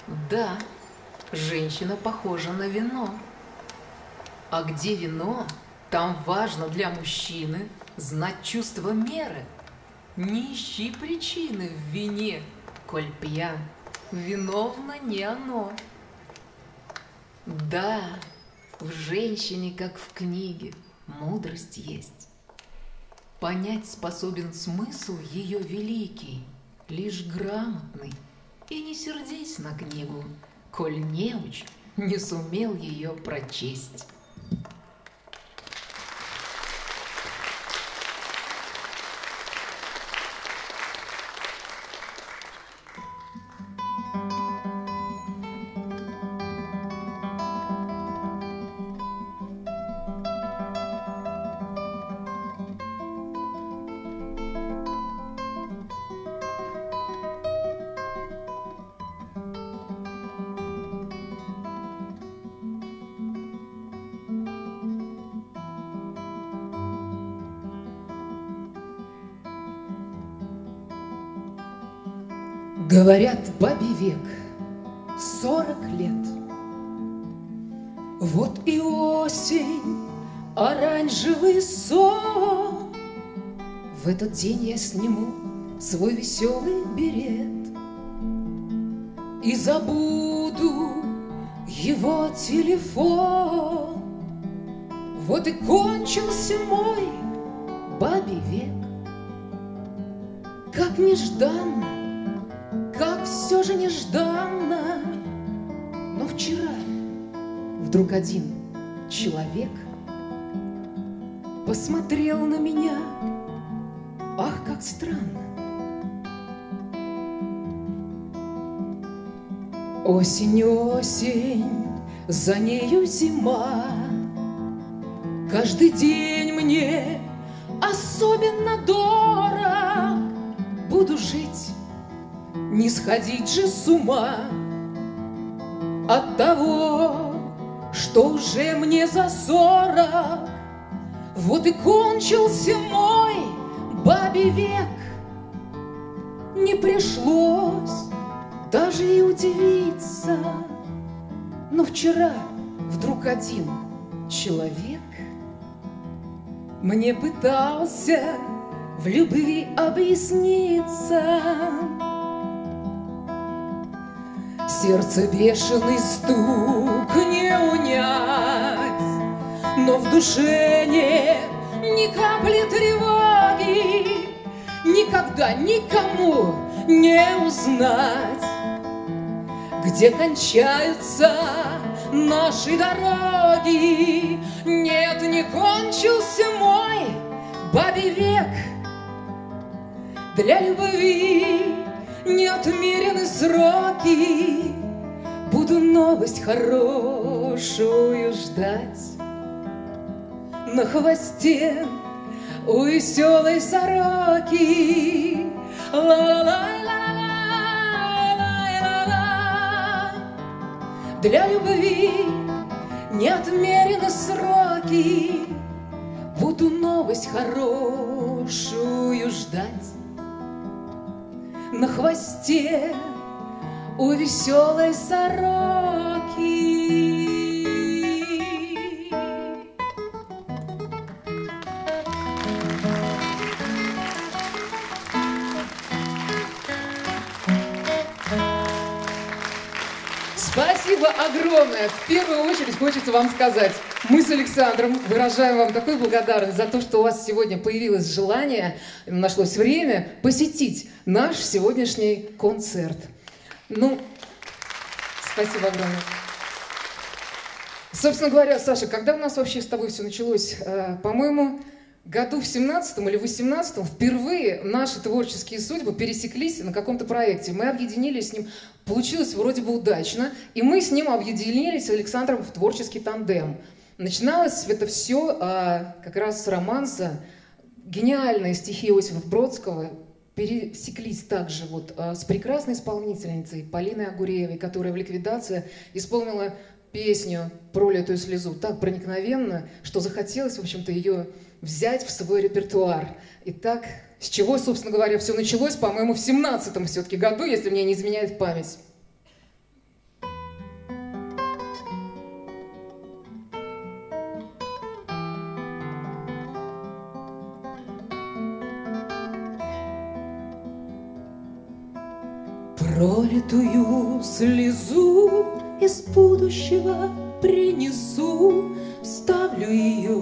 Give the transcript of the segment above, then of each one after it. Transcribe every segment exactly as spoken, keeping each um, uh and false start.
Да, женщина похожа на вино. А где вино, там важно для мужчины знать чувство меры. Не ищи причины в вине, коль пьян, виновно не оно. Да, в женщине, как в книге, мудрость есть. Понять способен смысл ее великий, лишь грамотный. И не сердись на книгу, коль неуч не сумел ее прочесть. Говорят, бабий век сорок лет. Вот и осень, оранжевый сон. В этот день я сниму свой веселый берет и забуду его телефон. Вот и кончился мой бабий век. Как нежданно, как все же нежданно. Но вчера вдруг один человек посмотрел на меня. Ах, как странно. Осень, осень, за нею зима. Каждый день мне особенно дорог. Буду жить, не сходить же с ума от того, что уже мне за сорок. Вот и кончился мой бабий век. Не пришлось даже и удивиться. Но вчера вдруг один человек мне пытался в любви объясниться. Сердце бешеный стук не унять, но в душе нет ни капли тревоги. Никогда никому не узнать, где кончаются наши дороги. Нет, не кончился мой бабий век. Для любви не отмерены сроки. Буду новость хорошую ждать на хвосте у веселой сороки. Ла-ла-ла-ла-ла-ла-ла. Для любви не отмерены сроки. Буду новость хорошую ждать на хвосте у веселой сороки. Спасибо огромное! В первую очередь хочется вам сказать, мы с Александром выражаем вам такую благодарность за то, что у вас сегодня появилось желание, нашлось время посетить наш сегодняшний концерт. Ну, спасибо огромное. Собственно говоря, Саша, когда у нас вообще с тобой все началось? По-моему, году в семнадцатом или восемнадцатом впервые наши творческие судьбы пересеклись на каком-то проекте. Мы объединились с ним, получилось вроде бы удачно, и мы с ним объединились с Александром в творческий тандем. Начиналось это все а, как раз с романса. Гениальные стихи Иосифа Бродского пересеклись также вот, а, с прекрасной исполнительницей Полиной Агуреевой, которая в «Ликвидации» исполнила песню «Пролитую слезу» так проникновенно, что захотелось, в общем-то, ее взять в свой репертуар. Итак, с чего, собственно говоря, все началось, по-моему, в семнадцатом все-таки году, если мне не изменяет память. Пролитую слезу из будущего принесу, вставлю ее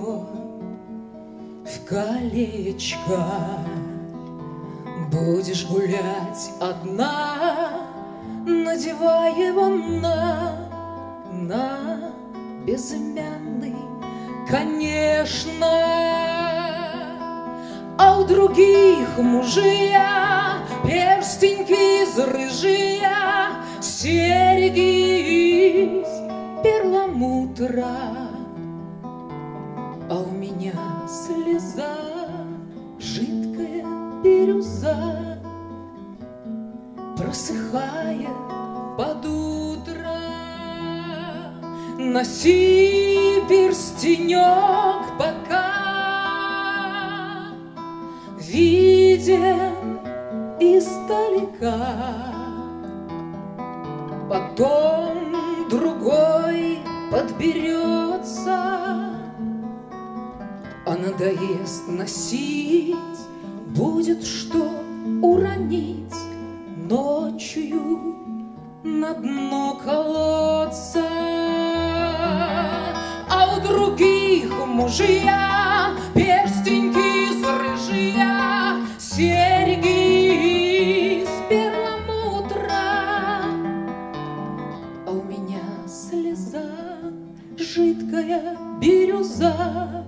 в колечко. Будешь гулять одна, надевая его на, на безымянный, конечно. А у других мужья перстеньки из рыжия, серьги из перламутра. А у меня слеза, жидкая бирюза, просыхая под утро. Носи перстенек пока виден издалека, потом другой подберется, а надоест носить, будет что уронить ночью на дно колодца. А у других мужья перстеньки из рыжия, серьги из перламутра. А у меня слеза, жидкая бирюза,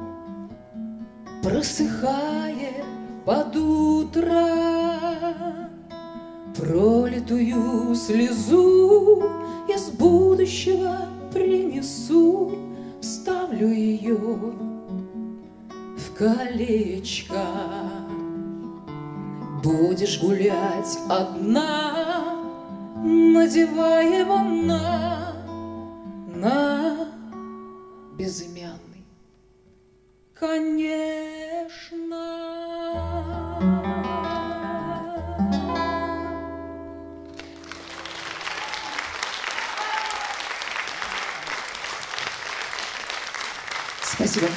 просыхая под утро. Пролитую слезу из будущего принесу, вставлю ее в колечко. Будешь гулять одна, надевая его на, на безымянный, конечно. Спасибо.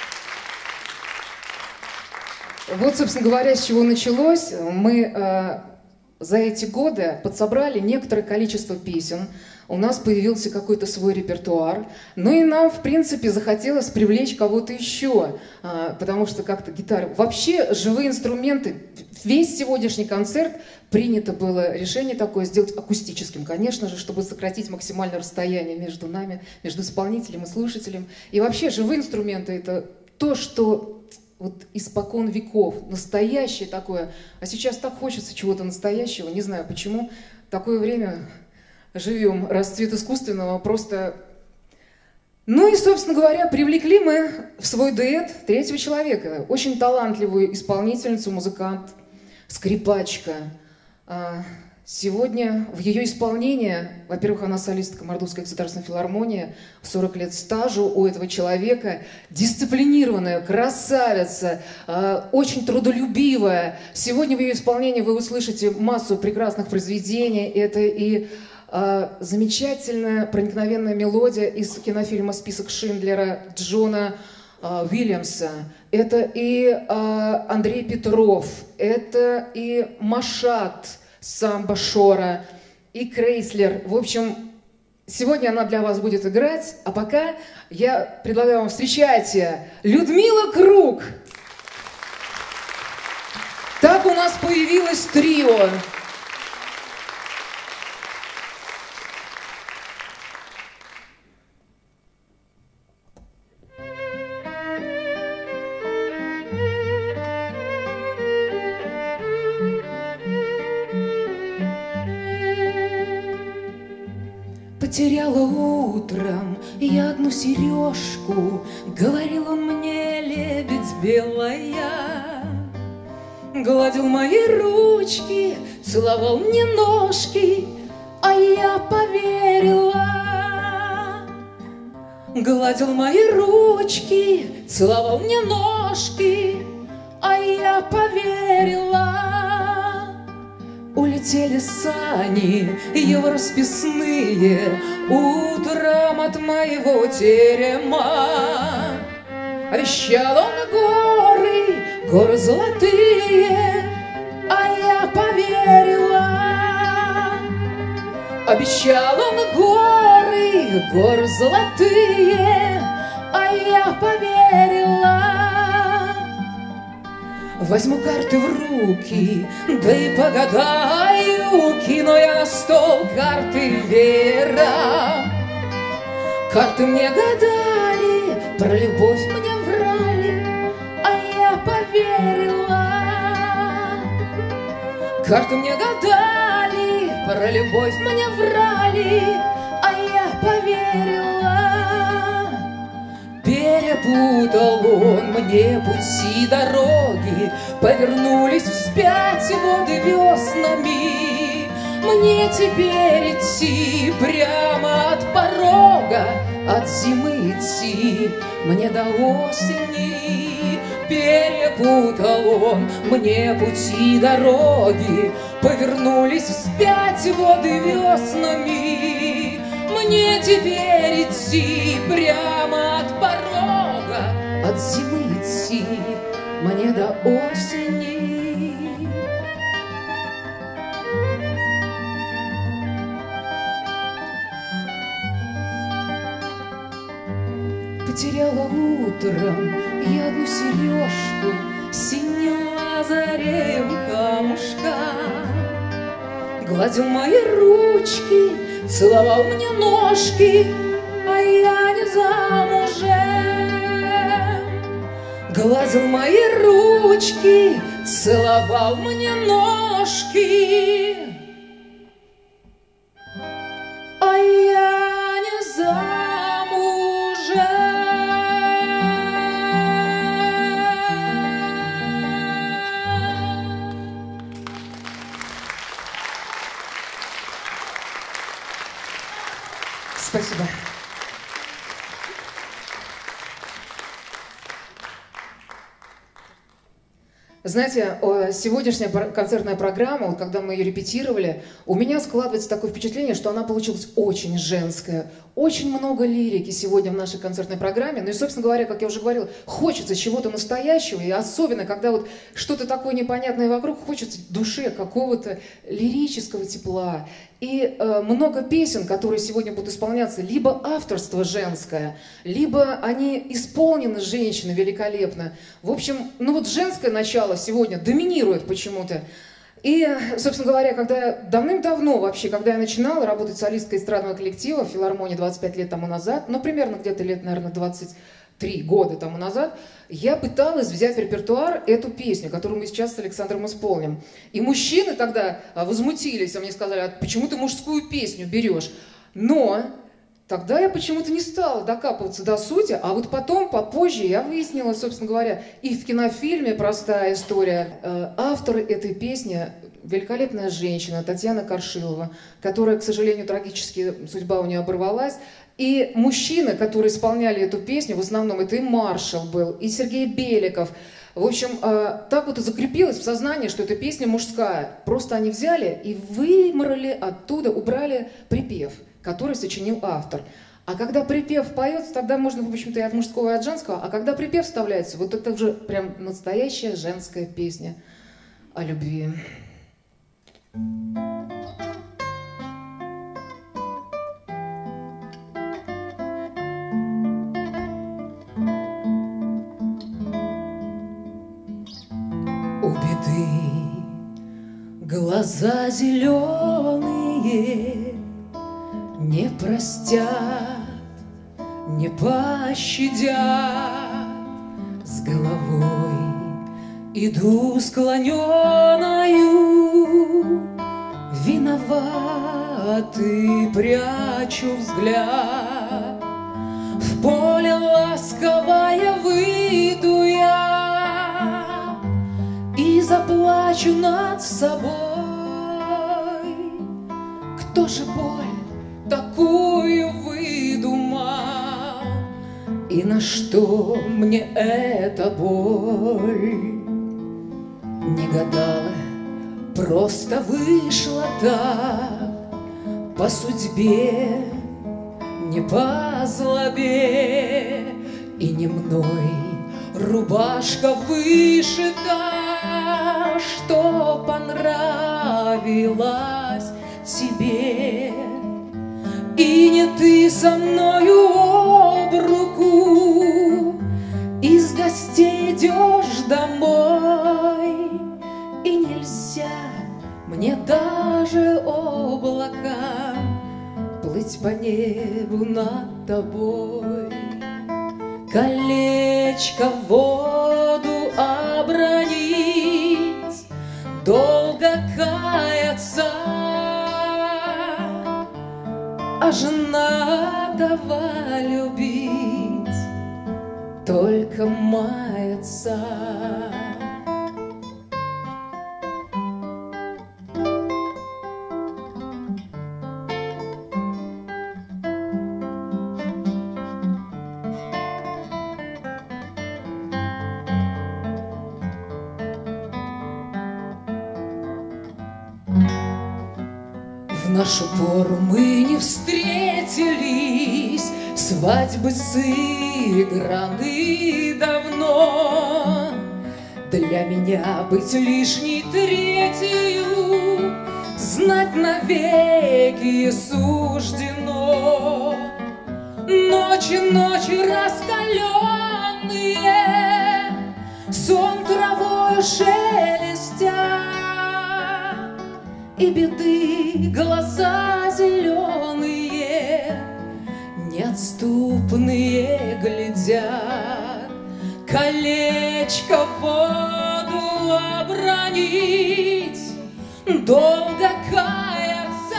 Вот, собственно говоря, с чего началось. Мы э, за эти годы подсобрали некоторое количество песен. У нас появился какой-то свой репертуар. Ну и нам, в принципе, захотелось привлечь кого-то еще. Э, потому что как-то гитара... Вообще, живые инструменты... Весь сегодняшний концерт принято было решение такое сделать акустическим, конечно же, чтобы сократить максимальное расстояние между нами, между исполнителем и слушателем. И вообще живые инструменты — это то, что вот испокон веков, настоящее такое. А сейчас так хочется чего-то настоящего, не знаю почему. Такое время живем, расцвет искусственного просто... Ну и, собственно говоря, привлекли мы в свой дуэт третьего человека, очень талантливую исполнительницу, музыкант, скрипачка. Сегодня в ее исполнении, во-первых, она солистка Мордовской государственной филармонии, сорок лет стажу у этого человека, дисциплинированная, красавица, очень трудолюбивая. Сегодня в ее исполнении вы услышите массу прекрасных произведений. Это и замечательная проникновенная мелодия из кинофильма «Список Шиндлера» Джона Уильямса. Это и Андрей Петров, это и Машат Самба Шора, и Крейслер. В общем, сегодня она для вас будет играть, а пока я предлагаю вам встречайте Людмила Круг. Так у нас появилось трио. Потеряла утром я одну сережку, говорил он мне, лебедь белая. Гладил мои ручки, целовал мне ножки, а я поверила. Гладил мои ручки, целовал мне ножки, а я поверила. Улетели сани его расписные утром от моего терема. Обещал он горы, горы золотые, а я поверила. Обещал он горы, горы золотые, а я поверила. Возьму карты в руки, да и погадаю, кину я на стол карты вера. Карты мне гадали, про любовь мне врали, а я поверила. Карты мне гадали, про любовь мне врали, а я поверила. Перепутал он мне пути дороги, повернулись вспять воды веснами. Мне теперь идти прямо от порога, от зимы идти мне до осени. Перепутал он мне пути дороги, повернулись вспять воды веснами. Мне теперь идти прямо от порога, от зимы идти мне до осени. Потеряла утром я одну сережку синим лазарем камушка. Гладил мои ручки, целовал мне ножки, а я не замужем. Гладил мои ручки, целовал мне ножки, а я не замужем. Спасибо. Знаете, сегодняшняя концертная программа, вот когда мы ее репетировали, у меня складывается такое впечатление, что она получилась очень женская. Очень много лирики сегодня в нашей концертной программе. Ну и, собственно говоря, как я уже говорила, хочется чего-то настоящего, и особенно, когда вот что-то такое непонятное вокруг, хочется душе какого-то лирического тепла. И э, много песен, которые сегодня будут исполняться, либо авторство женское, либо они исполнены женщиной великолепно. В общем, ну вот женское начало сегодня доминирует почему-то. И, собственно говоря, когда давным-давно вообще, когда я начинала работать солисткой эстрадного коллектива в филармонии двадцать пять лет тому назад, ну, примерно где-то лет, наверное, двадцать три года тому назад, я пыталась взять в репертуар эту песню, которую мы сейчас с Александром исполним. И мужчины тогда возмутились, а мне сказали: а почему ты мужскую песню берешь? Но тогда я почему-то не стала докапываться до сути, а вот потом, попозже, я выяснила, собственно говоря, и в кинофильме «Простая история» автор этой песни — великолепная женщина Татьяна Коршилова, которая, к сожалению, трагически судьба у нее оборвалась. И мужчины, которые исполняли эту песню, в основном это и Маршал был, и Сергей Беликов. В общем, так вот и закрепилось в сознании, что эта песня мужская. Просто они взяли и вымрали оттуда, убрали припев, который сочинил автор. А когда припев поется, тогда можно, в общем-то, и от мужского, и от женского. А когда припев вставляется, вот это уже прям настоящая женская песня о любви. У беды глаза зеленые не простят, не пощадят. С головой иду склоненою, виноватый прячу взгляд. В поле ласковое выйду я и заплачу над собой. Кто же боль такую выдумал, и на что мне эта боль? Не гадала, просто вышла так, по судьбе, не по злобе, и не мной рубашка вышита, что понравилась тебе. и не ты со мною об руку. Из гостей идешь домой, и нельзя мне даже облакам плыть по небу над тобой. Колечко в воду обронить, долго каяться, а женатого любить только мается. В нашу пору мы не встретились, свадьбы сыграны давно. Для меня быть лишней третью знать навеки суждено. Ночи, ночи раскаленные, сон травою шелестя, и беды глаза зеленые, неотступные глядят. Колечко в воду обронить, долго каяться,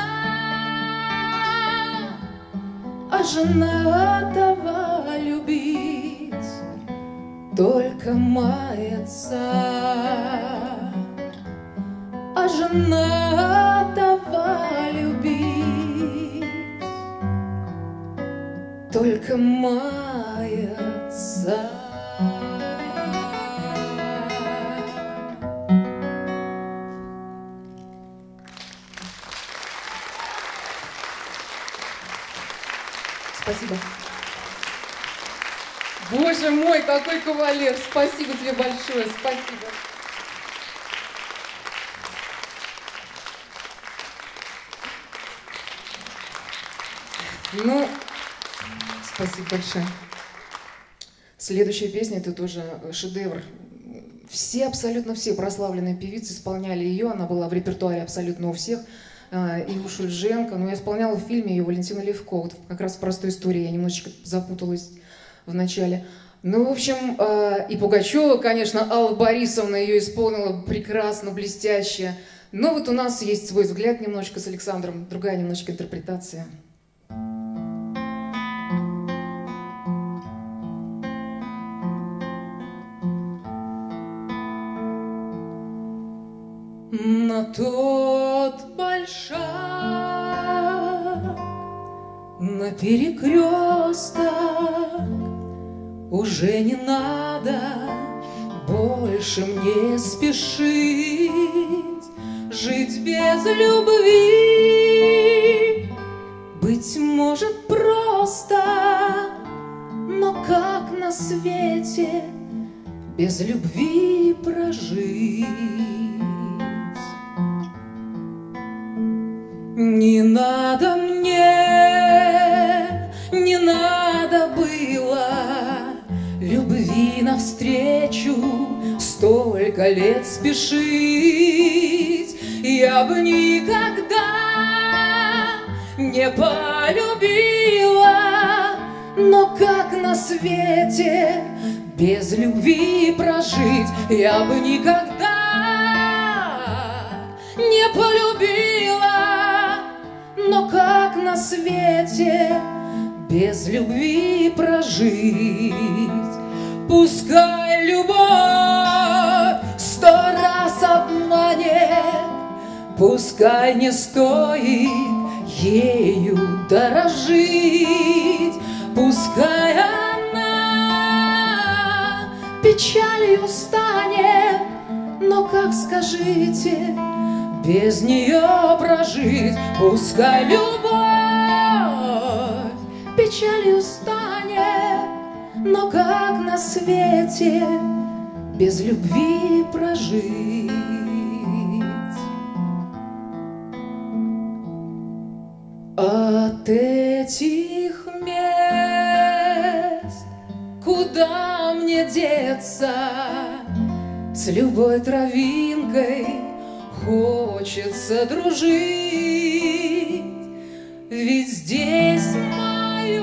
а женатого любить только мается. А женатого любить только мается. Спасибо. Боже мой, какой кавалер! Спасибо тебе большое, спасибо. Ну, спасибо большое. Следующая песня — это тоже шедевр. Все, абсолютно все прославленные певицы исполняли ее. Она была в репертуаре абсолютно у всех. И у Шульженко. Но я исполняла в фильме ее Валентина Левко. Вот как раз в «Простой истории» я немножечко запуталась в начале. Ну, в общем, и Пугачева, конечно, Алла Борисовна ее исполнила прекрасно, блестяще. Но вот у нас есть свой взгляд немножечко с Александром, другая немножечко интерпретация. На тот большак, на перекресток уже не надо больше мне спешить, жить без любви. Быть может просто, но как на свете без любви прожить? Не надо мне, не надо было любви навстречу столько лет спешить. Я бы никогда не полюбила, но как на свете без любви прожить? Я бы никогда не полюбила, но как на свете без любви прожить? Пускай любовь сто раз обманет, пускай не стоит ею дорожить, пускай она печалью станет, но как, скажите, без нее прожить? Пускай любовь печалью станет, но как на свете без любви прожить? От этих мест куда мне деться? С любой травинкой хочется дружить, ведь здесь мое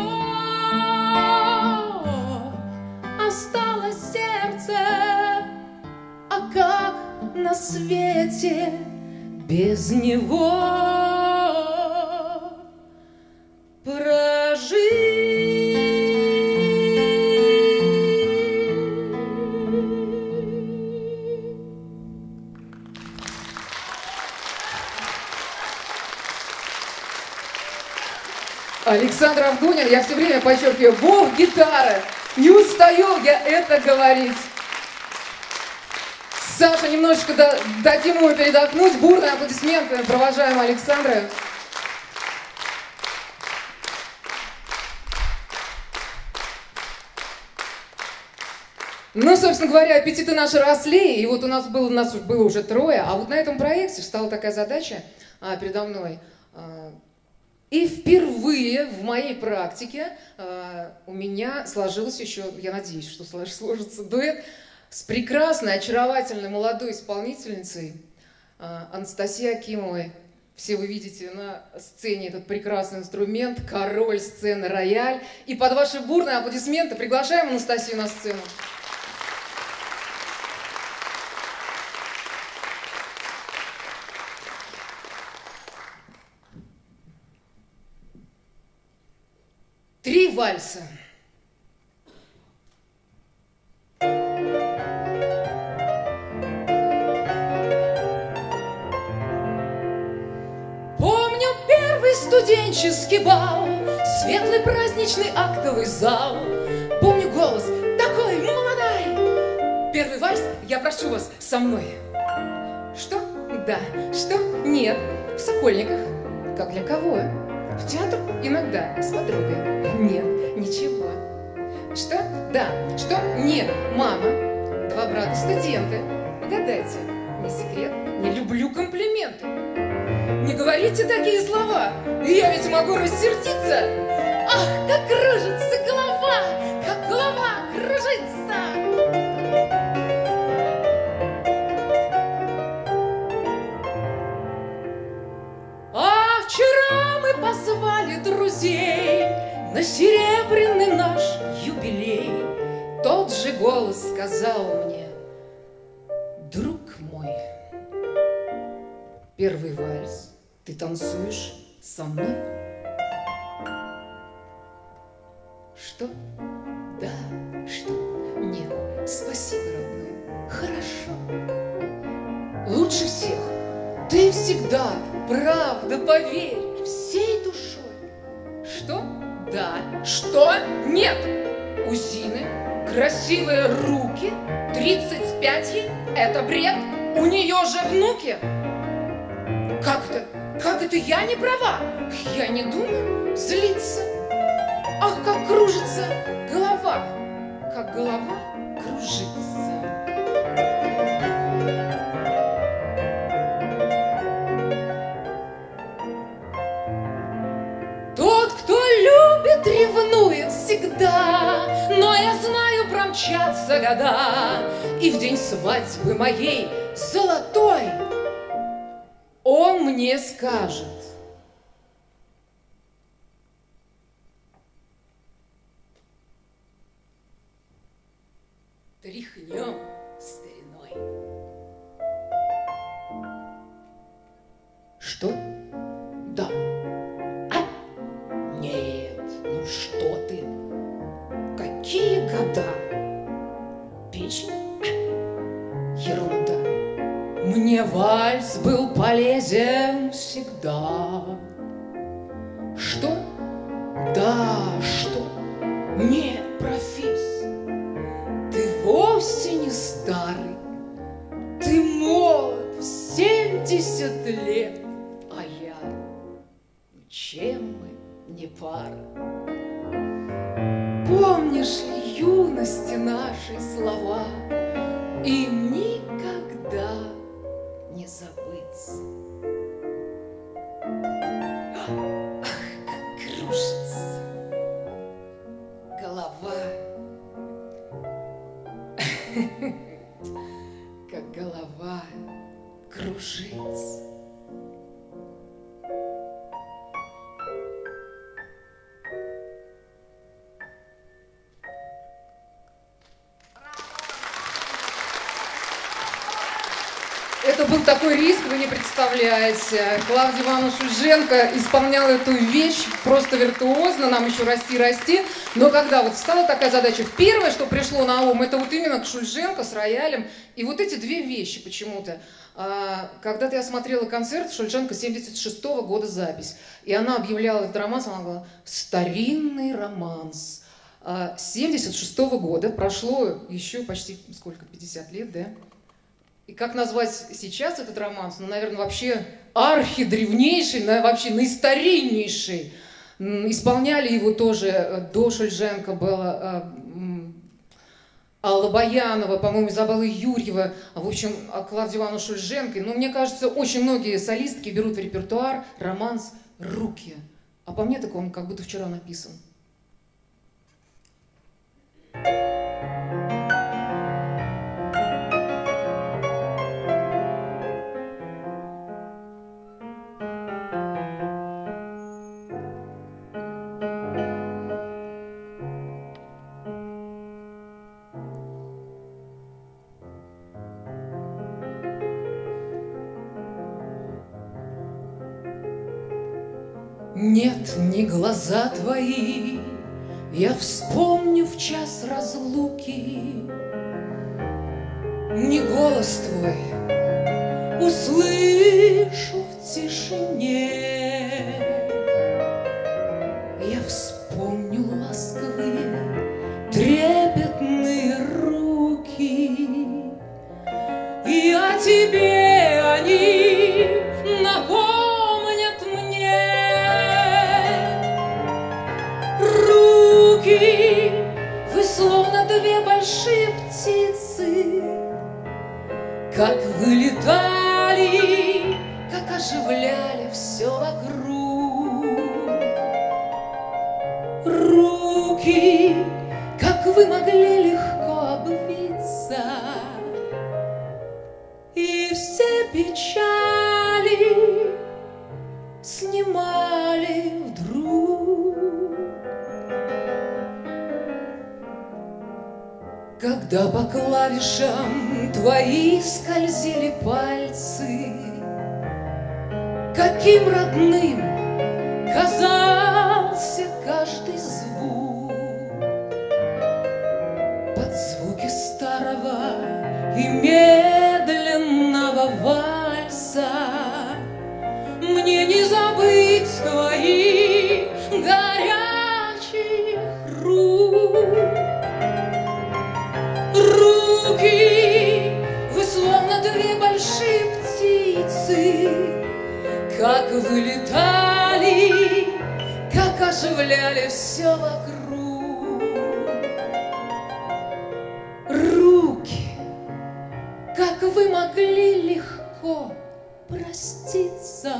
осталось сердце. А как на свете без него прожить? Александр Авдонин, я все время подчеркиваю, бог гитары. Не устаю я это говорить. Саша, немножечко дадим ему передохнуть. Бурные аплодисменты провожаем Александра. Ну, собственно говоря, аппетиты наши росли, и вот у нас было, у нас было уже трое, а вот на этом проекте стала такая задача а, передо мной. А, и впервые в моей практике а, у меня сложился еще, я надеюсь, что сложится дуэт с прекрасной, очаровательной молодой исполнительницей а, Анастасией Акимовой. Все вы видите на сцене этот прекрасный инструмент, король сцены рояль. И под ваши бурные аплодисменты приглашаем Анастасию на сцену. Три вальса. Помню первый студенческий бал, светлый праздничный актовый зал. Помню голос такой молодой. Первый вальс, я прошу вас, со мной. Что? Да. Что? Нет. В Сокольниках. Как для кого? В театр? Иногда. С подругой. Нет. Ничего. Что? Да. Что? Нет. Мама. Два брата студенты. Угадайте. Не секрет. Не люблю комплименты. Не говорите такие слова. Я ведь могу рассердиться. Ах, как кружится голова. Как голова кружится. А вчера мы позвали друзей на серебряный наш юбилей. Тот же голос сказал мне: друг мой, первый вальс ты танцуешь со мной? Что? Да. Что? Нет. Спасибо, родной. Хорошо. Лучше всех ты всегда, правда, поверь, всей душой. Что? Да. Что? Нет. У Зины красивые руки, тридцать пять ей, это бред, у нее же внуки. Как это? Как это я не права? Я не думаю злиться. Ах, как кружится голова, как голова кружится. Тот, кто любит, ревнует всегда, но я знаю, промчатся года, и в день свадьбы моей золотой он мне скажет: тряхнем стариной. Что? Да. А? Нет, ну что ты? Какие года? Печень? А? Ерунда. Мне вальс был полезен всегда. Что? Да, что? Нет, профессор, ты вовсе не старый, ты молод в семьдесят лет, а я, чем мы не пара? Помнишь ли юности наши слова? Им никогда не забыться. Ах, Это был такой риск, вы не представляете. Клавдия Ивановна Шульженко исполняла эту вещь просто виртуозно, нам еще расти, расти. Но когда вот стала такая задача, первое, что пришло на ум, это вот именно к Шульженко с роялем. И вот эти две вещи почему-то. Когда-то я смотрела концерт Шульженко семьдесят шестого года запись. И она объявляла этот романс, она говорила «старинный романс». семьдесят шестого года, прошло еще почти, сколько, пятьдесят лет, да? И как назвать сейчас этот романс? Ну, наверное, вообще архидревнейший, вообще наистариннейший. Исполняли его тоже до Шульженко было Алла Баянова, по-моему, Изабелла Юрьева, в общем, Клавдия Ивановна Шульженко. Но мне кажется, очень многие солистки берут в репертуар романс «Руки». А по мне так он как будто вчера написан. Нет, не глаза твои, я вспомню в час разлуки, не голос твой услышу в тишине. Я вспомню ласковые, трепетные руки, и о тебе они напомнят. Вы словно две большие птицы, как вылетали, как оживляли все вокруг. Руки, как вы могли легко обвиться, и все печали снимали вдруг. Когда по клавишам твои скользили пальцы, каким родным казался каждый звук. Под звуки старого и медленного вальса мне не забыть твоих горячих рук. Руки, вы словно две большие птицы, как вылетали, как оживляли все вокруг. Руки, как вы могли легко проститься,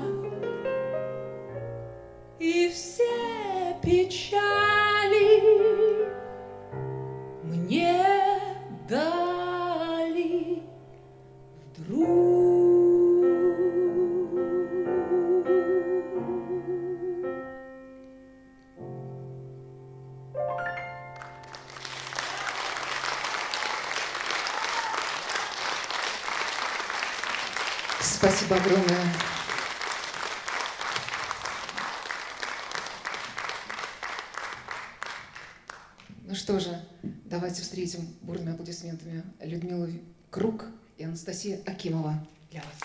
и все печали мне дали вдруг. Спасибо огромное. Ну что же, давайте встретим бурными аплодисментами Людмилу Круг и Анастасия Акимова для вас.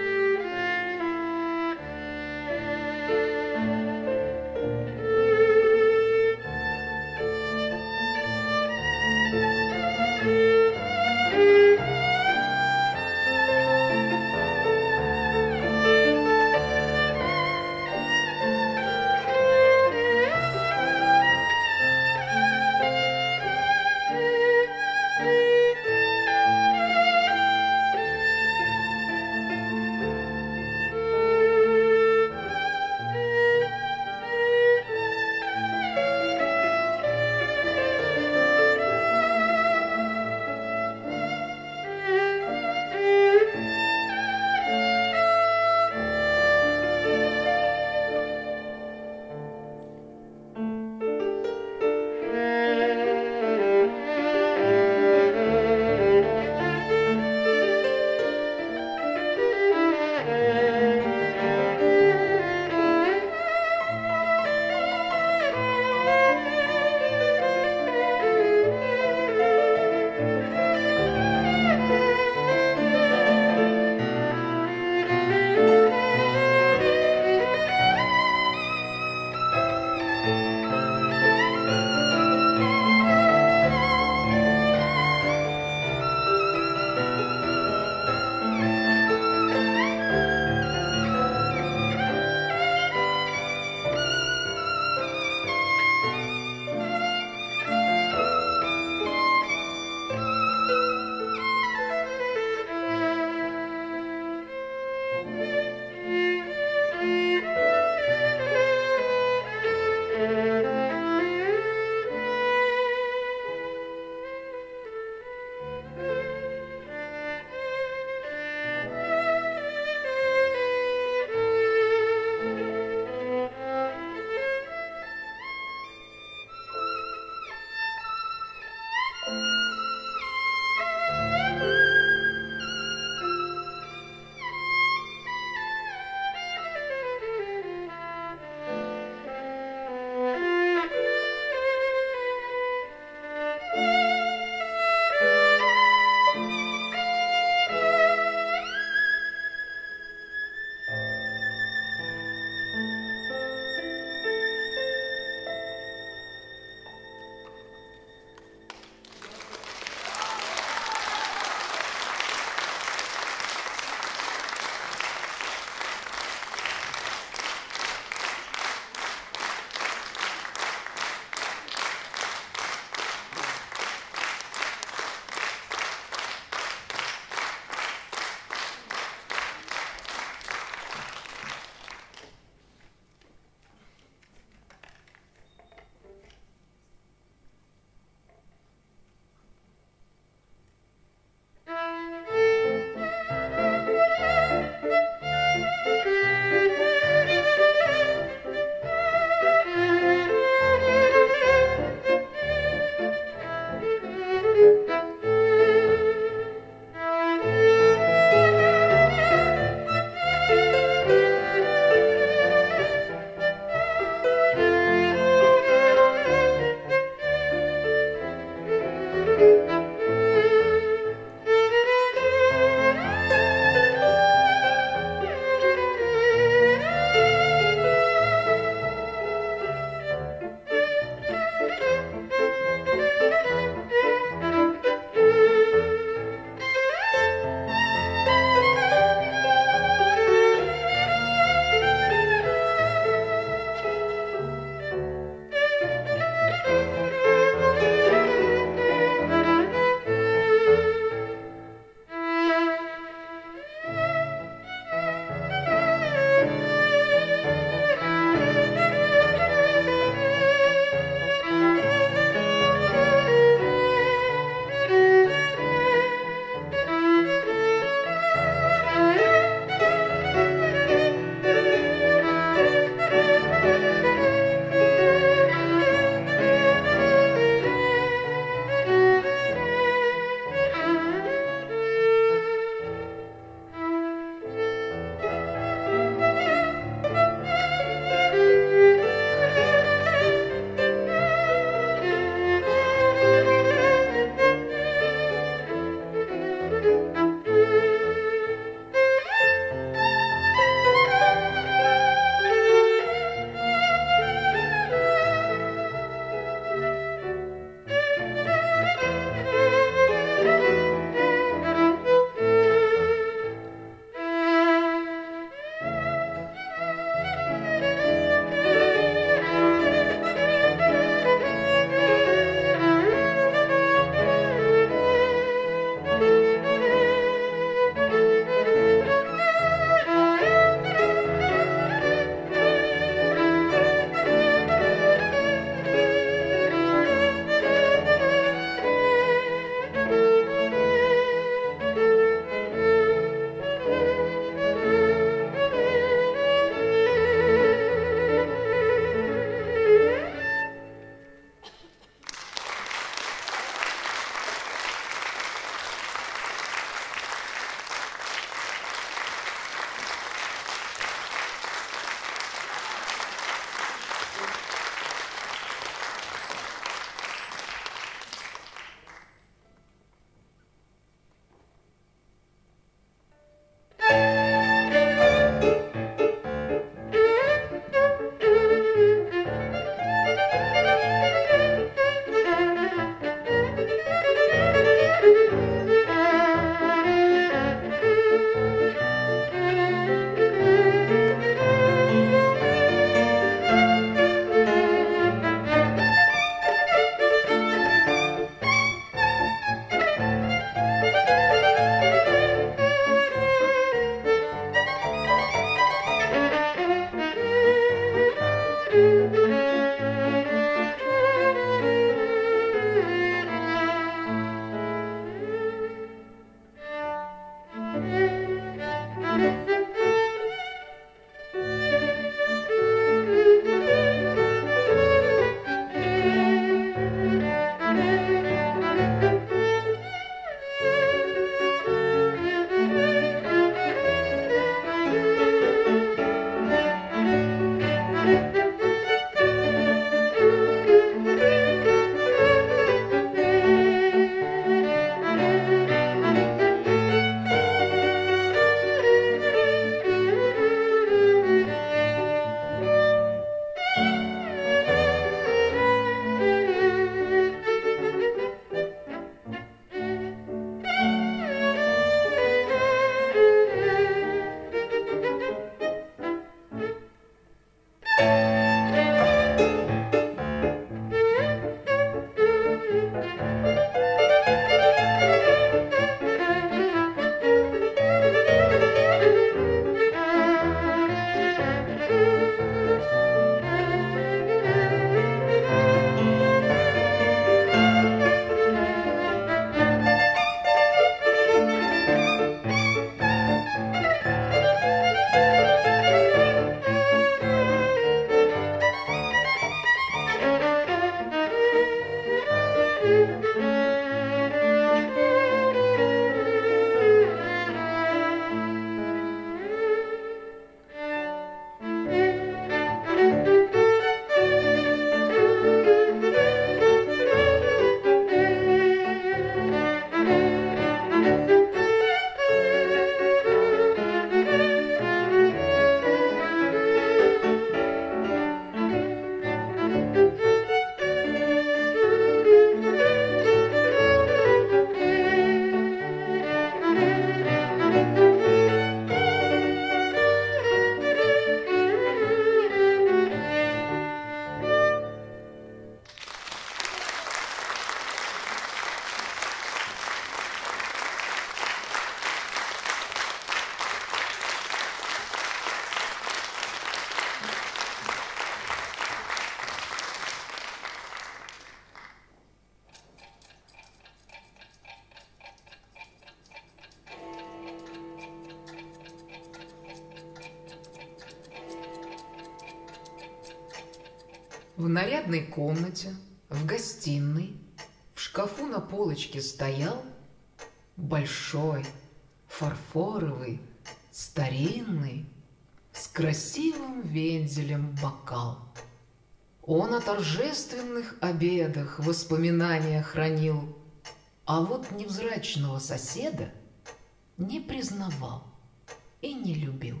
В нарядной комнате, в гостиной, в шкафу на полочке стоял большой, фарфоровый, старинный, с красивым вензелем бокал. Он о торжественных обедах воспоминания хранил, а вот невзрачного соседа не признавал и не любил.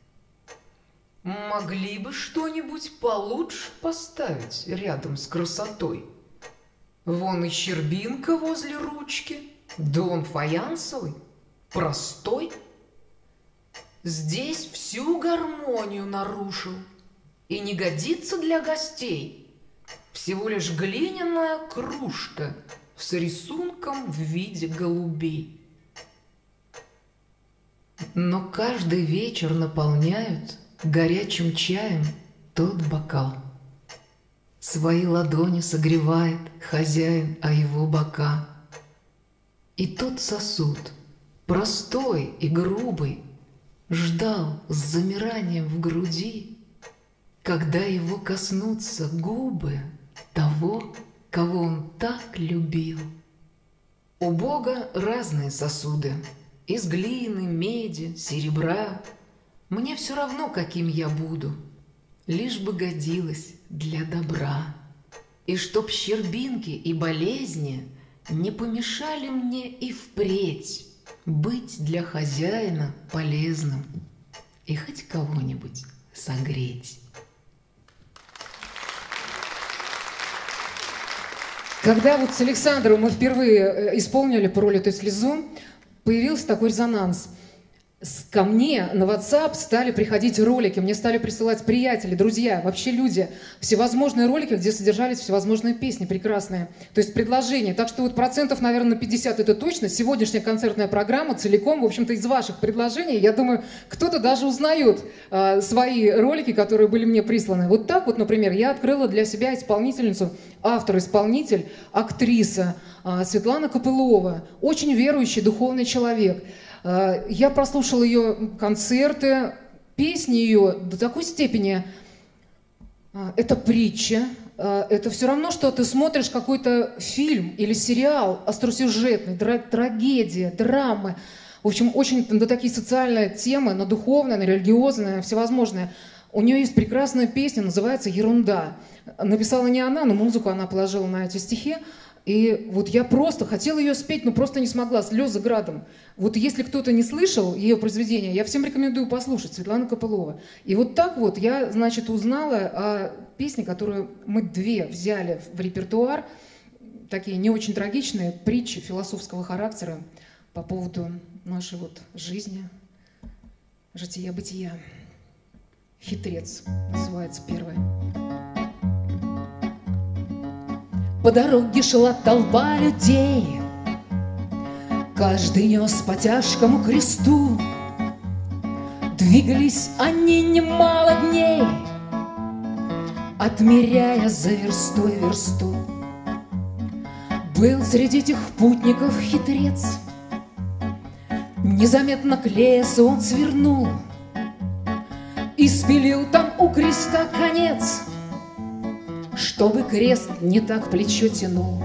Могли бы что-нибудь получше поставить рядом с красотой. Вон и щербинка возле ручки, да он фаянсовый, простой. Здесь всю гармонию нарушил и не годится для гостей. Всего лишь глиняная кружка с рисунком в виде голубей. Но каждый вечер наполняют горячим чаем тот бокал. Свои ладони согревает хозяин о его бока. И тот сосуд, простой и грубый, ждал с замиранием в груди, когда его коснутся губы того, кого он так любил. У Бога разные сосуды, из глины, меди, серебра. Мне все равно, каким я буду, лишь бы годилось для добра. И чтоб щербинки и болезни не помешали мне и впредь быть для хозяина полезным и хоть кого-нибудь согреть. Когда вот с Александром мы впервые исполнили «Пролитую слезу», появился такой резонанс. Ко мне на WhatsApp стали приходить ролики, мне стали присылать приятели, друзья, вообще люди, всевозможные ролики, где содержались всевозможные песни прекрасные, то есть предложения. Так что вот процентов, наверное, на пятьдесят это точно. Сегодняшняя концертная программа целиком, в общем-то, из ваших предложений. Я думаю, кто-то даже узнает э, свои ролики, которые были мне присланы. Вот так вот, например, я открыла для себя исполнительницу, автор-исполнитель, актриса э, Светлана Копылова, очень верующий, духовный человек. Я прослушала ее концерты, песни ее до такой степени. Это притча, это все равно, что ты смотришь какой-то фильм или сериал остросюжетный, трагедия, драмы. В общем, очень на такие социальные темы, на духовные, на религиозные, всевозможные. У нее есть прекрасная песня, называется «Ерунда». Написала не она, но музыку она положила на эти стихи. И вот я просто хотела ее спеть, но просто не смогла, слезы градом. Вот если кто-то не слышал ее произведение, я всем рекомендую послушать, Светлана Копылова. И вот так вот я, значит, узнала о песне, которую мы две взяли в репертуар, такие не очень трагичные притчи философского характера по поводу нашей вот жизни, жития-бытия. «Хитрец» называется первая. По дороге шла толпа людей, каждый нес по тяжкому кресту. Двигались они немало дней, отмеряя за верстой версту. Был среди этих путников хитрец, незаметно к лесу он свернул и спилил там у креста конец, чтобы крест не так плечо тянул.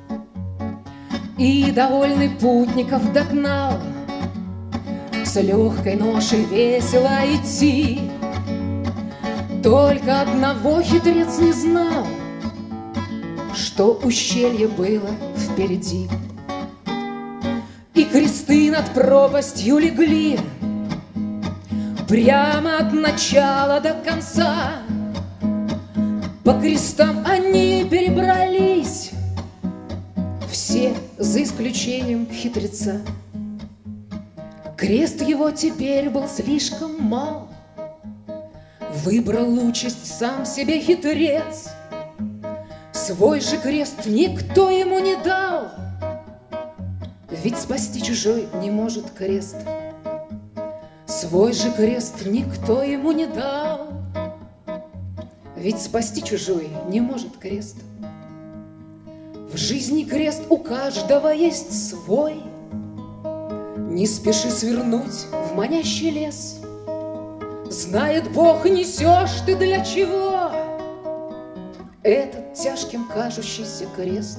И довольный путников догнал, с легкой ношей весело идти. Только одного хитрец не знал, что ущелье было впереди. И кресты над пропастью легли прямо от начала до конца. По крестам они перебрались, все за исключением хитреца. Крест его теперь был слишком мал, выбрал участь сам себе хитрец. Свой же крест никто ему не дал, ведь спасти чужой не может крест. Свой же крест никто ему не дал, ведь спасти чужой не может крест. В жизни крест у каждого есть свой. Не спеши свернуть в манящий лес. Знает Бог, несешь ты для чего. Этот тяжким кажущийся крест,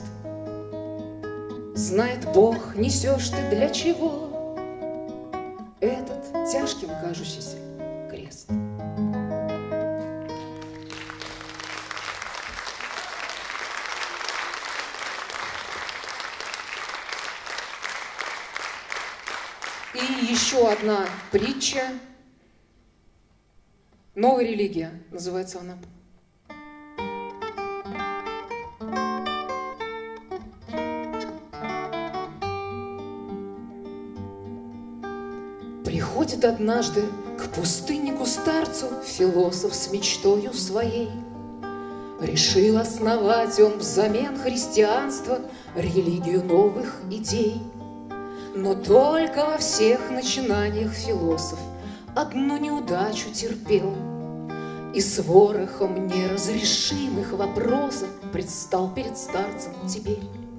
знает Бог, несешь ты для чего этот тяжким кажущийся крест. И еще одна притча. «Новая религия» называется она. Приходит однажды к пустыннику-старцу философ с мечтою своей. Решил основать он взамен христианства религию новых идей. Но только во всех начинаниях философ одну неудачу терпел и с ворохом неразрешимых вопросов предстал перед старцем теперь.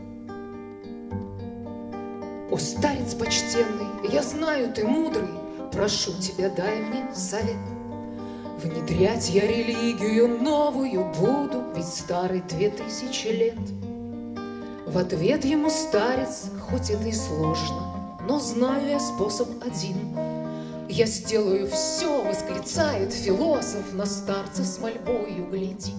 О, старец почтенный, я знаю, ты мудрый, прошу тебя, дай мне совет. Внедрять я религию новую буду, ведь старой две тысячи лет. В ответ ему старец, хоть это и сложно, но знаю я способ один. Я сделаю все, восклицает философ, на старца с мольбою глядит.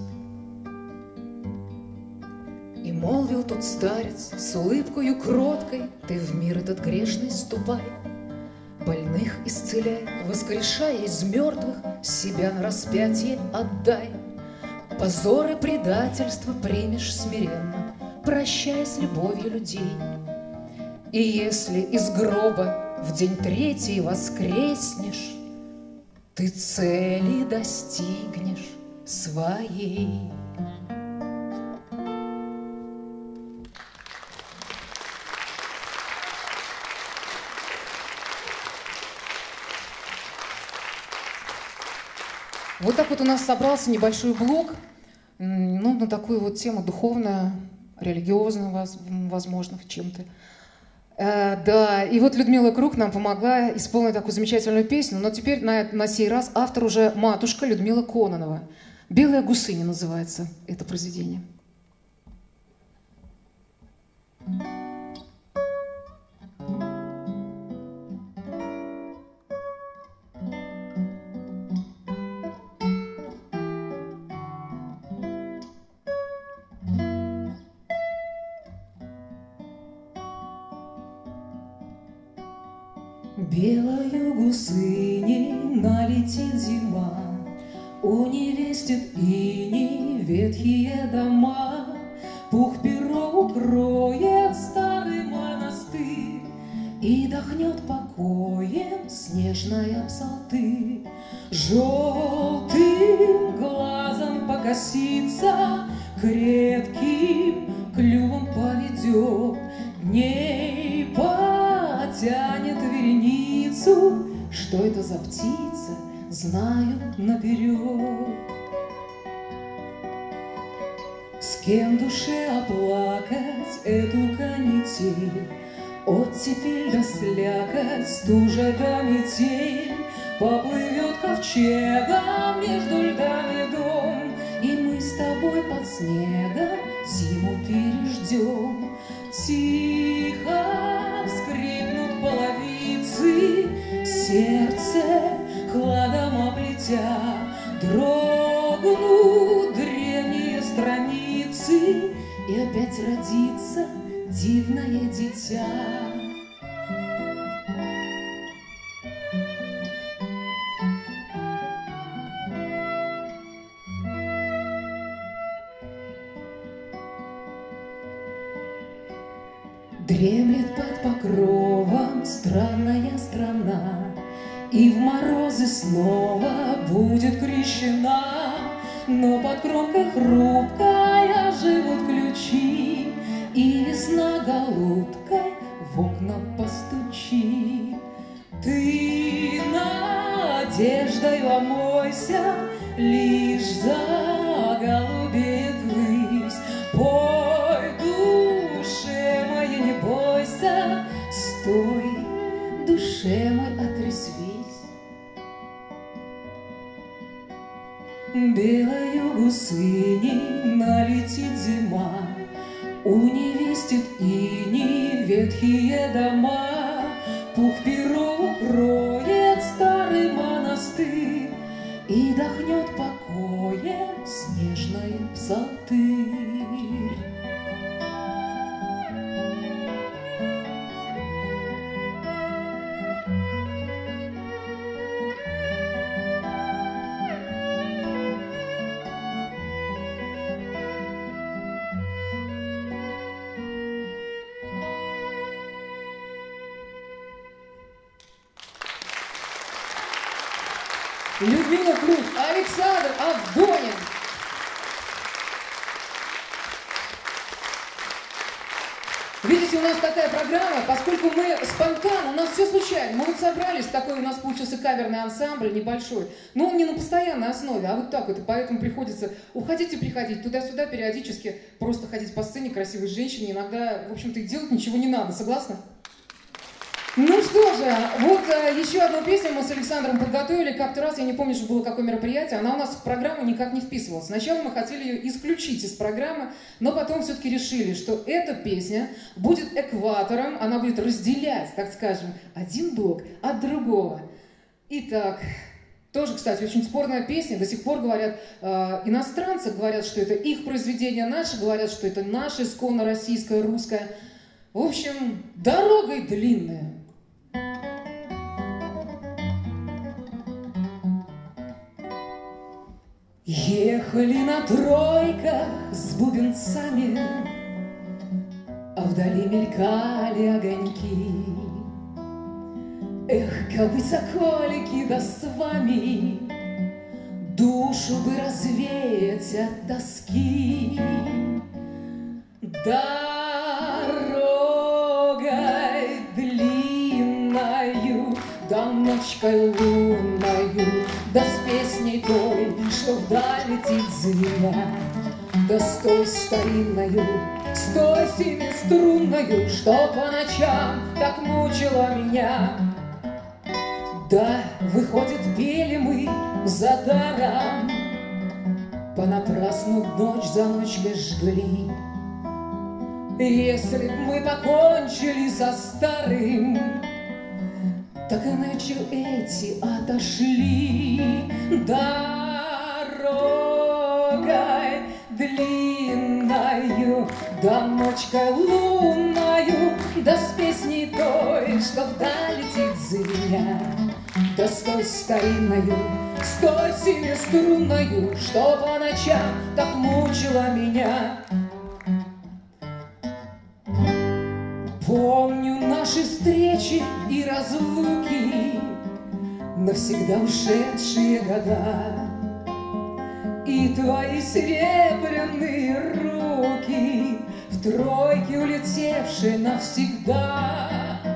И молвил тот старец с улыбкою кроткой: ты в мир этот грешный ступай, больных исцеляй, воскрешая из мертвых, себя на распятие отдай. Позор и предательство примешь смиренно, прощай с любовью людей. И если из гроба в день третий воскреснешь, ты цели достигнешь своей. Вот так вот у нас собрался небольшой блок, ну, на такую вот тему духовную, религиозную, возможно, в чем-то. Э, да, и вот Людмила Круг нам помогла исполнить такую замечательную песню, но теперь на, на сей раз автор уже матушка Людмила Кононова. «Белая гусыня» называется это произведение. Белою гусыней налетит зима, уневестит иней ветхие дома, пух перо укроет старый монастырь, и дохнет покоем снежная псалтырь. Желтым глазом покосится, крепким клювом поведет, дней потянет вереницу. Что это за птица, знаю наперед. С кем душе оплакать эту канитель, оттепель да слякоть, стужа да метель, поплывет ковчегом между льдами дом, и мы с тобой под снегом зиму переждем. Тихо скрипнут половицы, сердце хладом оплетя, дрогнут древние страницы, и опять родится дивное дитя. Дремлет под покровом странная страна, и в морозы снова будет крещена, но под кромкой хрупкая живут ключи, и весна голубкой в окна постучи. Ты надеждой омойся, лишь заголубеет высь. Пой, душе моей, не бойся, стой, душе мой, отрезвись. белою гусыней налетит зима, уневестит ини ветхие дома, пух перо укроет старый монастырь и дохнет покоем снежный псалтырь. Людмила Круг, Александр Авдонин. Видите, у нас такая программа, поскольку мы спонтанно, у нас все случайно. Мы вот собрались, такой у нас получился каверный ансамбль небольшой, но он не на постоянной основе, а вот так вот, и поэтому приходится уходить и приходить туда-сюда периодически, просто ходить по сцене красивой женщине, иногда, в общем-то, и делать ничего не надо, согласны? Ну что же, вот э, еще одну песню мы с Александром подготовили. Как-то раз, я не помню, что было какое мероприятие, она у нас в программу никак не вписывалась. Сначала мы хотели ее исключить из программы, но потом все-таки решили, что эта песня будет экватором, она будет разделять, так скажем, один блок от другого. Итак, тоже, кстати, очень спорная песня. До сих пор говорят, э, иностранцы говорят, что это их произведение, наши говорят, что это наше исконно российское, русское. В общем, дорогой длинная. Ехали на тройках с бубенцами, а вдали мелькали огоньки. Эх, как бы соколики, да с вами душу бы развеять от тоски. Дорогой длинною, да ночкой лунною, да с песней той, что вдаль летит звеня, да с той старинною, с той семиструнною, что по ночам так мучила меня. Да, выходит, пели мы за даром, понапрасну ночь за ночкой жгли. Если б мы покончили со старым, так иначе эти отошли. Дорогой длинною, да ночкой лунною, да с песней той, что вдаль летит звеня, да с той старинною, с той семиструнною, что по ночам так мучила меня. Помню наши встречи и разлуки, навсегда ушедшие года, и твои серебряные руки в тройке улетевшие навсегда.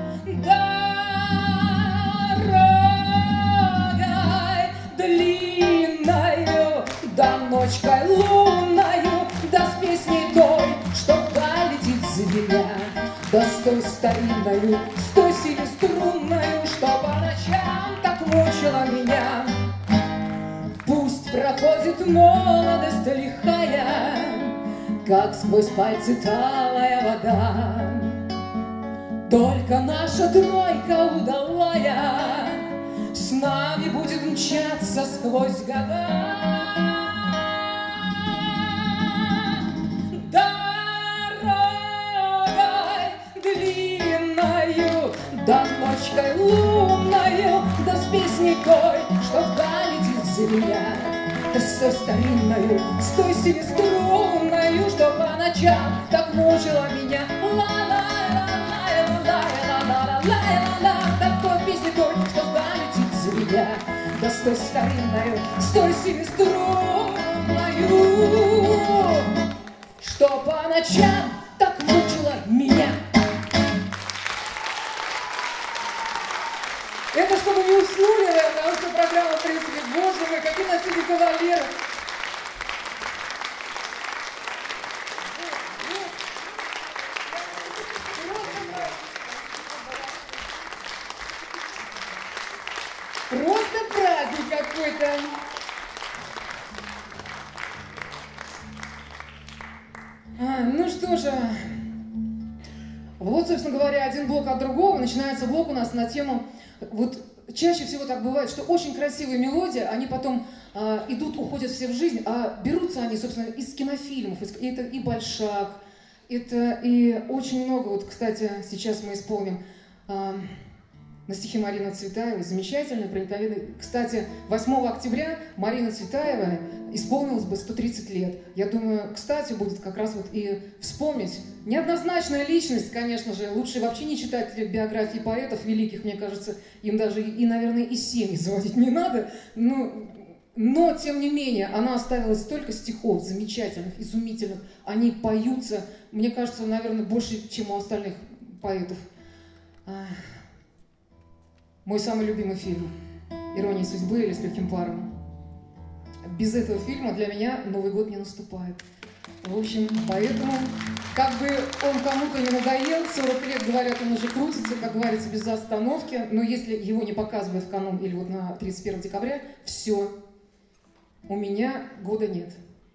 Дорогой длинною, да ночкой лунною, да с песней той, что вдаль летит звеня, да с той старинною, с той семиструнною, что по ночам так мучила меня. Пусть проходит молодость лихая, как сквозь пальцы талая вода, только наша тройка удалая с нами будет мчаться сквозь года. Да ночкой лунною, да с песней той, что вдаль летит звеня, да с той старинною, с той семиструнною, что по ночам так мучила меня. Ла-ла-ла-ла-ла-ла-ла-ла-ла-ла, да в той песне той, что вдаль летит звеня, да с той старинною, с той семиструнною, что по ночам так мучила меня. Это чтобы не уснули, потому что программа, в принципе, боже мой, какие на сегодня кавалеры. Просто праздник какой-то. А, ну что же, вот, собственно говоря, один блок от другого. Начинается блок у нас на тему, вот чаще всего так бывает, что очень красивые мелодии, они потом а, идут, уходят все в жизнь, а берутся они, собственно, из кинофильмов. Из, это и «Большак», это и очень много, вот, кстати, сейчас мы исполним а, на стихи Марины Цветаевой, замечательный, проникновенный. Кстати, восьмого октября Марина Цветаева исполнилось бы сто тридцать лет. Я думаю, кстати, будет как раз вот и вспомнить. Неоднозначная личность, конечно же, лучше вообще не читать биографии поэтов великих, мне кажется, им даже и, наверное, и семьи заводить не надо, но, но, тем не менее, она оставила столько стихов замечательных, изумительных, они поются, мне кажется, наверное, больше, чем у остальных поэтов. Мой самый любимый фильм «Ирония судьбы» или «С легким паром». Без этого фильма для меня Новый год не наступает. В общем, поэтому, как бы он кому-то не надоел, сорок лет, говорят, он уже крутится, как говорится, без остановки, но если его не показывают в канун или вот на тридцать первого декабря, все, у меня года нет.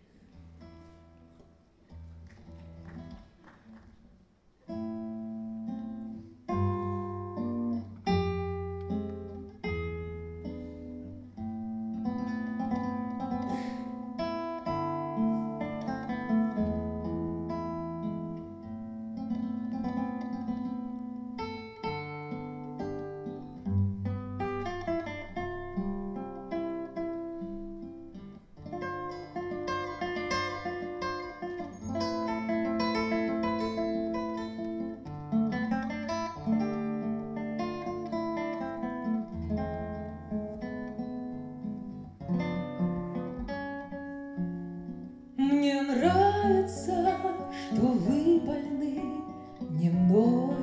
Мне нравится, что вы больны не мной.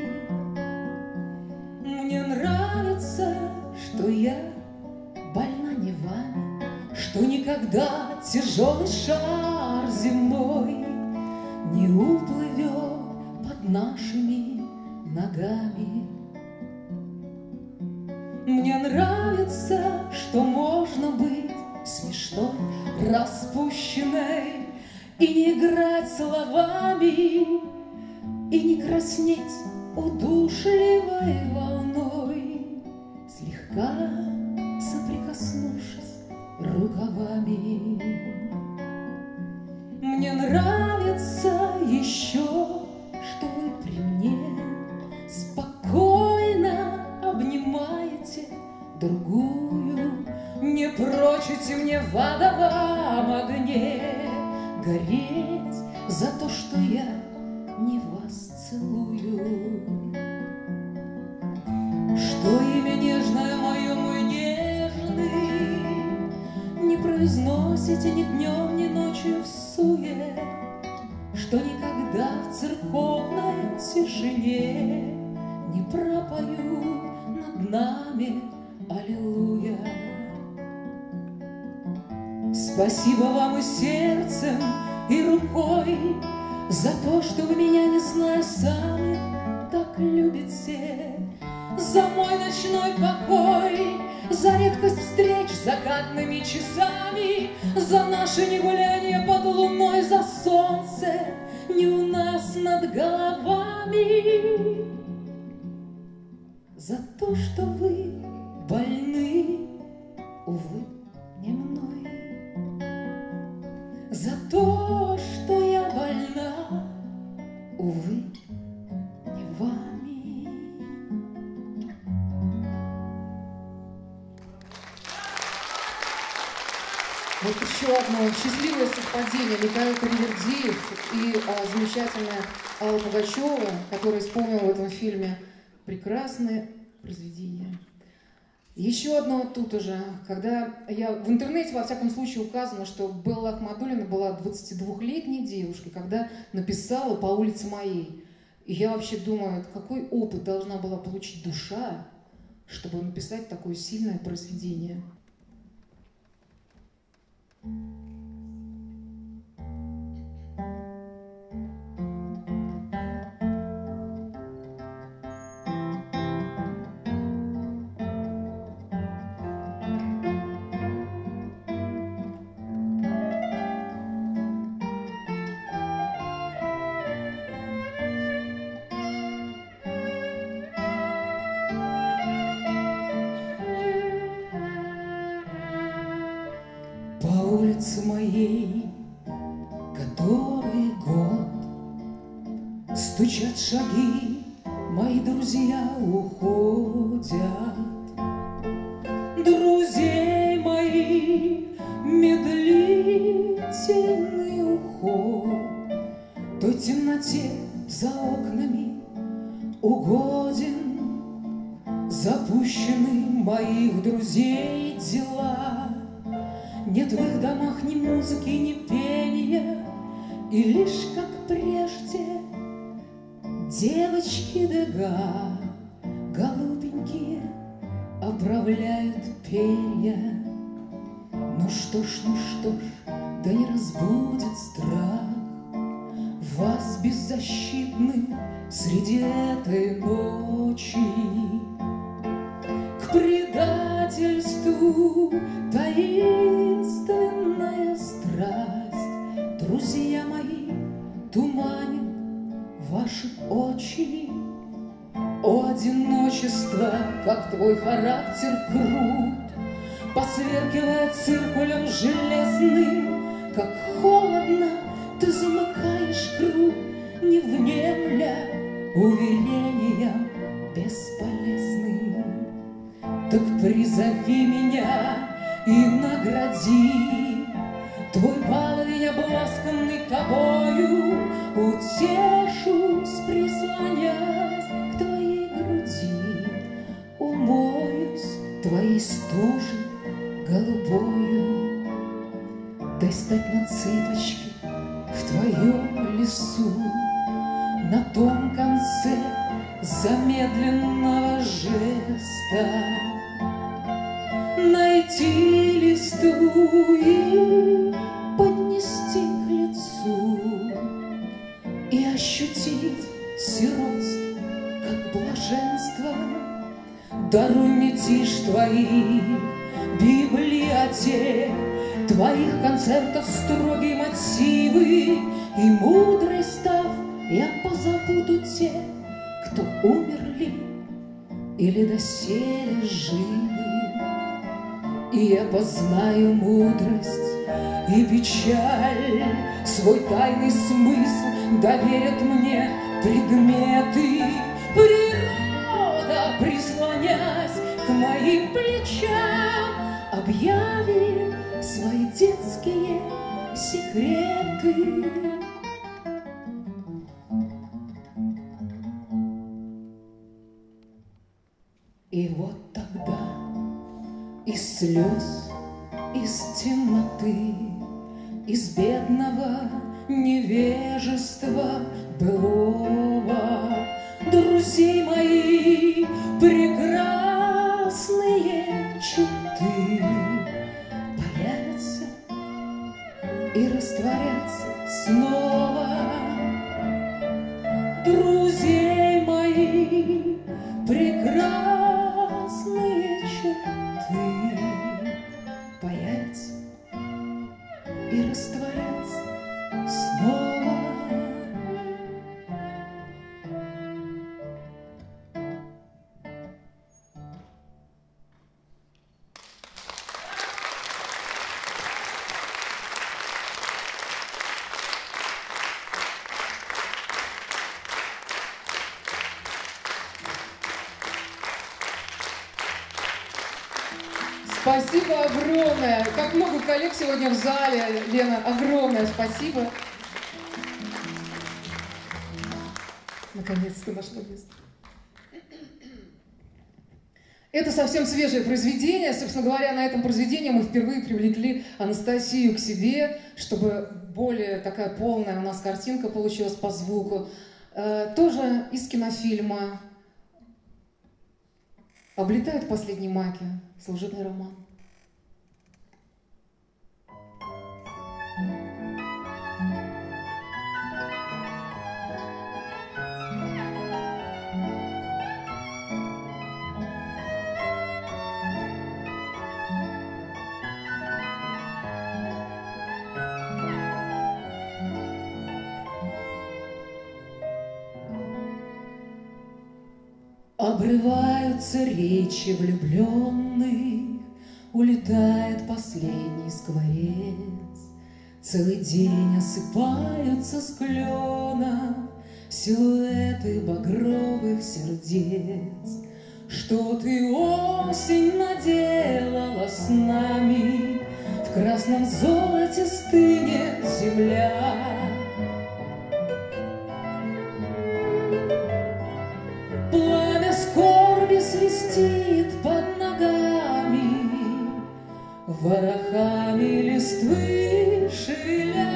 Мне нравится, что я больна не вами, что никогда тяжелый шар земной не уплывет под нашими ногами. Мне нравится, что можно быть смешной, распущенной, и не играть словами, и не краснеть удушливой волной, слегка соприкоснувшись рукавами. Мне нравится еще, что вы при мне спокойно обнимаете другую, не прочите мне в адовом огне гореть за то, что я не вас целую. Что имя нежное мое, мой нежный, не произносите ни днем, ни ночью в суе, что никогда в церковной тишине не пропою над нами аллилуйя. Спасибо вам и сердцем, и рукой за то, что вы меня, не зная сами, так любите, за мой ночной покой, за редкость встреч закатными часами, за наше негуляние под луной, за солнце не у нас над головами, за то, что вы больны, увы, не мной, за то, что я больна, увы, не вами. Вот еще одно счастливое совпадение. Михаил Кривердиев и а, замечательная Алла Пугачева, которая исполнила в этом фильме прекрасное произведение. Еще одно тут уже, когда я в интернете, во всяком случае, указано, что Белла Ахмадуллина была двадцатидвухлетней девушкой, когда написала «По улице моей». И я вообще думаю, какой опыт должна была получить душа, чтобы написать такое сильное произведение. улице моей, который год стучат шаги, мои друзья уходят. Друзей моих медлительный уход той темноте за окнами угоден. Запущены моих друзей дела, нет в их домах ни музыки, ни пения, и лишь, как прежде, девочки дега голубенькие оправляют перья. Ну что ж, ну что ж, да не разбудит страх вас, беззащитных, среди этой ночи. К предательству таинственная страсть, друзья мои, туманит ваши очи. О, одиночество, как твой характер крут, посверкивая циркулем железным, как холодно ты замыкаешь круг, не внемля уверениям бесполезным. Так призови меня и награди, твой баловень, обласканный тобою, утешусь, прислонясь к твоей груди, умоюсь твоей стужей голубою. Дай стать на цыпочки в твоем лесу, на том конце замедленного жеста, найти листву и поднести к лицу, и ощутить сиротство, как блаженство. Даруй мне тишь твоих библиотек, твоих концертов строгие мотивы, и мудрой став, я позабуду тех, кто умерли или доселе живы. И я познаю мудрость и печаль, свой тайный смысл доверят мне предметы. Природа, прислонясь к моим плечам, объявит свои детские секреты. И вот тогда из слез, из темноты, из бедного невежества былого, друзей мои прекрасные черты появятся и растворятся снова. Друзей мои прекрасные черты появятся и растворятся снова. Спасибо огромное. Как много коллег сегодня в зале, Лена, огромное спасибо. Наконец-то нашла место. Это совсем свежее произведение. Собственно говоря, на этом произведении мы впервые привлекли Анастасию к себе, чтобы более такая полная у нас картинка получилась по звуку. Тоже из кинофильма «Облетают последние маки», служебный роман. Обрываются речи влюбленных, улетает последний скворец. Целый день осыпаются с кленов силуэты багровых сердец. Что ты, осень, наделала с нами? В красном золоте стынет земля. Пламя скорби свистит под ногами, ворохами листвы шиля.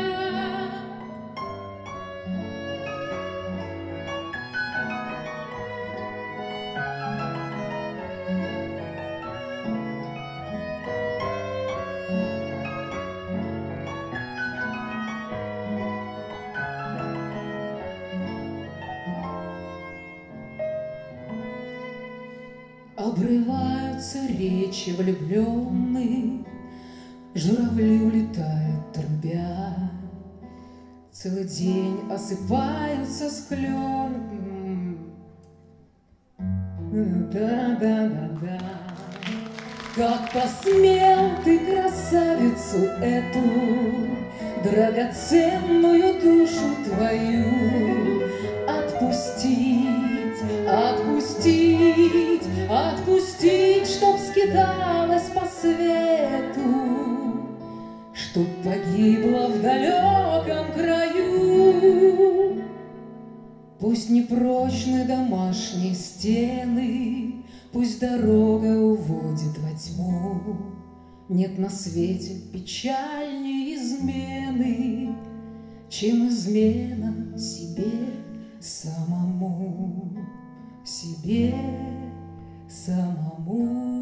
Обрываются речи влюбленных, журавли улетают, трубя. Целый день осыпаются с клен. Да-да-да-да. Как посмел ты красавицу эту, драгоценную душу твою, отпустить, отпустить, отпустить, чтоб скиталась по свету, чтоб погибла в далеком краю. Пусть непрочны домашние стены, пусть дорога уводит во тьму. Нет на свете печальнее измены, чем измена себе самому, себе самому.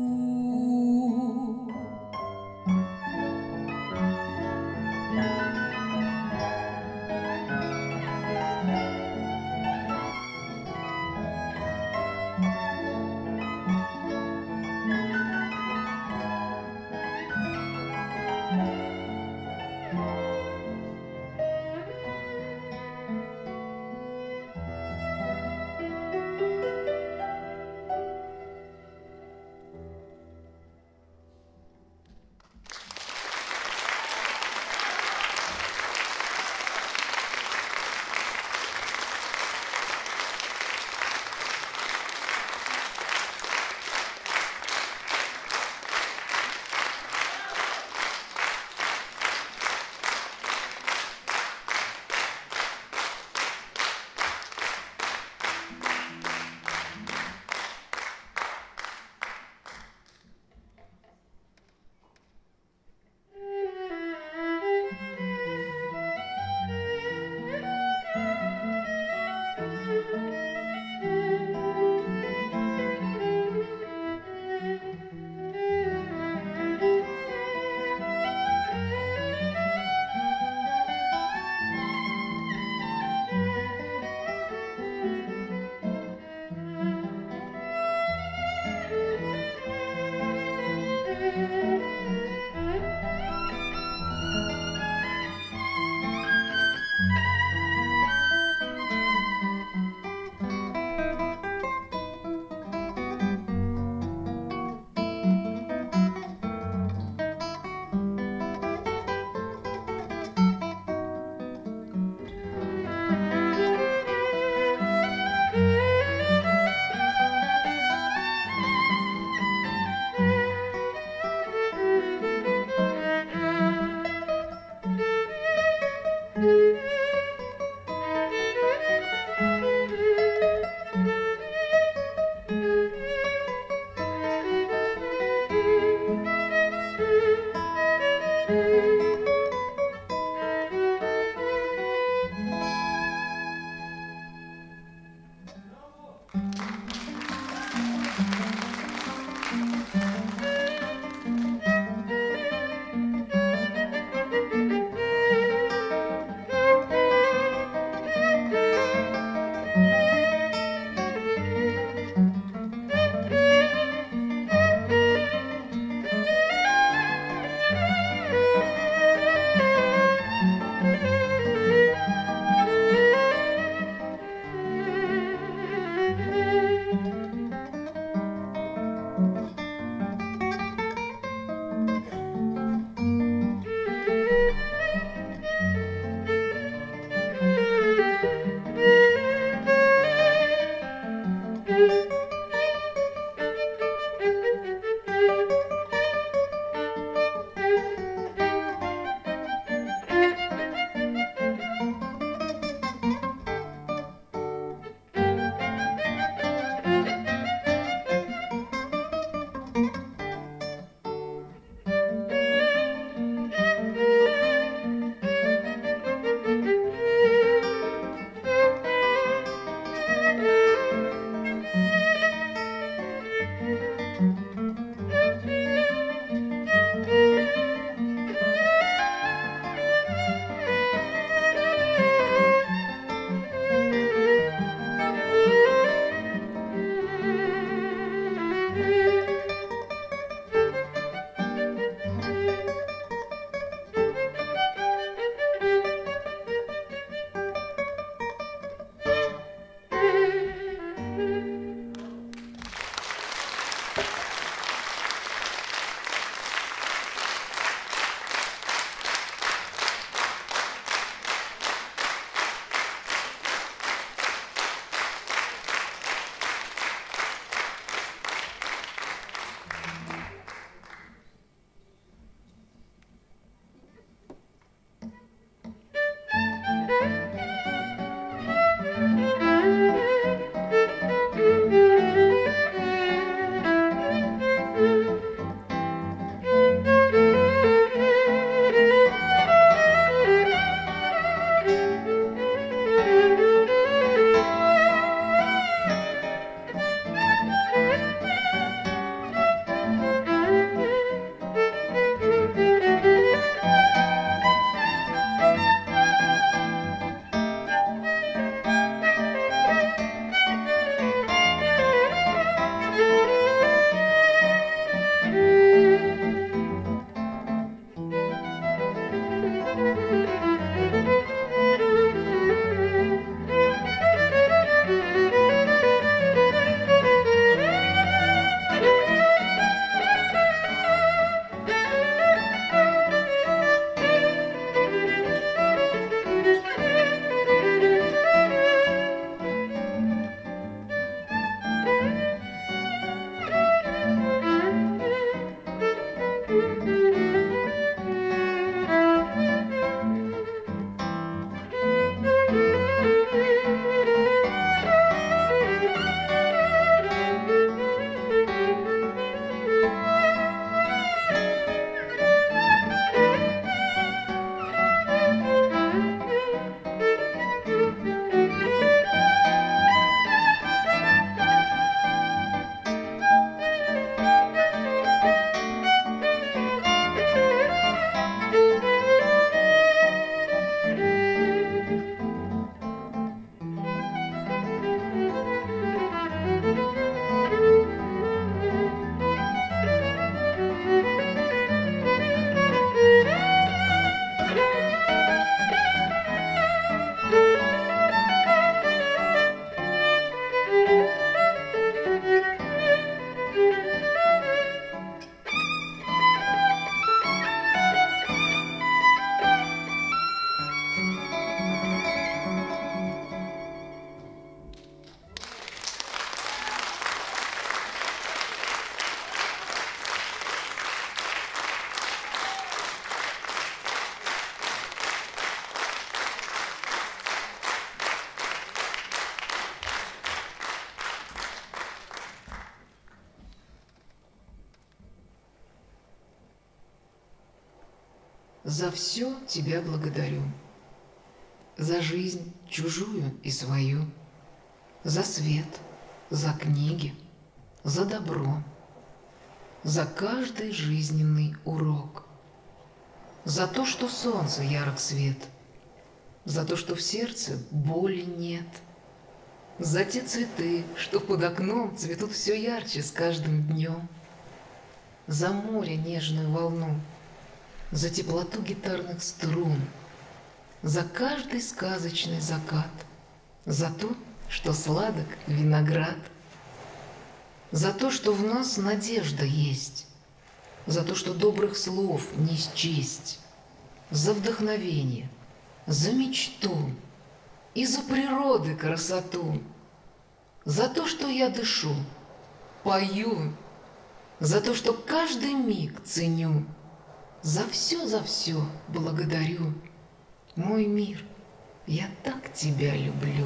за все тебя благодарю. За жизнь чужую и свою, за свет, за книги, за добро, за каждый жизненный урок, за то, что солнце ярок свет, за то, что в сердце боли нет, за те цветы, что под окном цветут все ярче с каждым днем, за море нежную волну, за теплоту гитарных струн, за каждый сказочный закат, за то, что сладок виноград, за то, что в нас надежда есть, за то, что добрых слов не счесть, за вдохновение, за мечту и за природы красоту, за то, что я дышу, пою, за то, что каждый миг ценю, за все, за все благодарю. Мой мир, я так тебя люблю.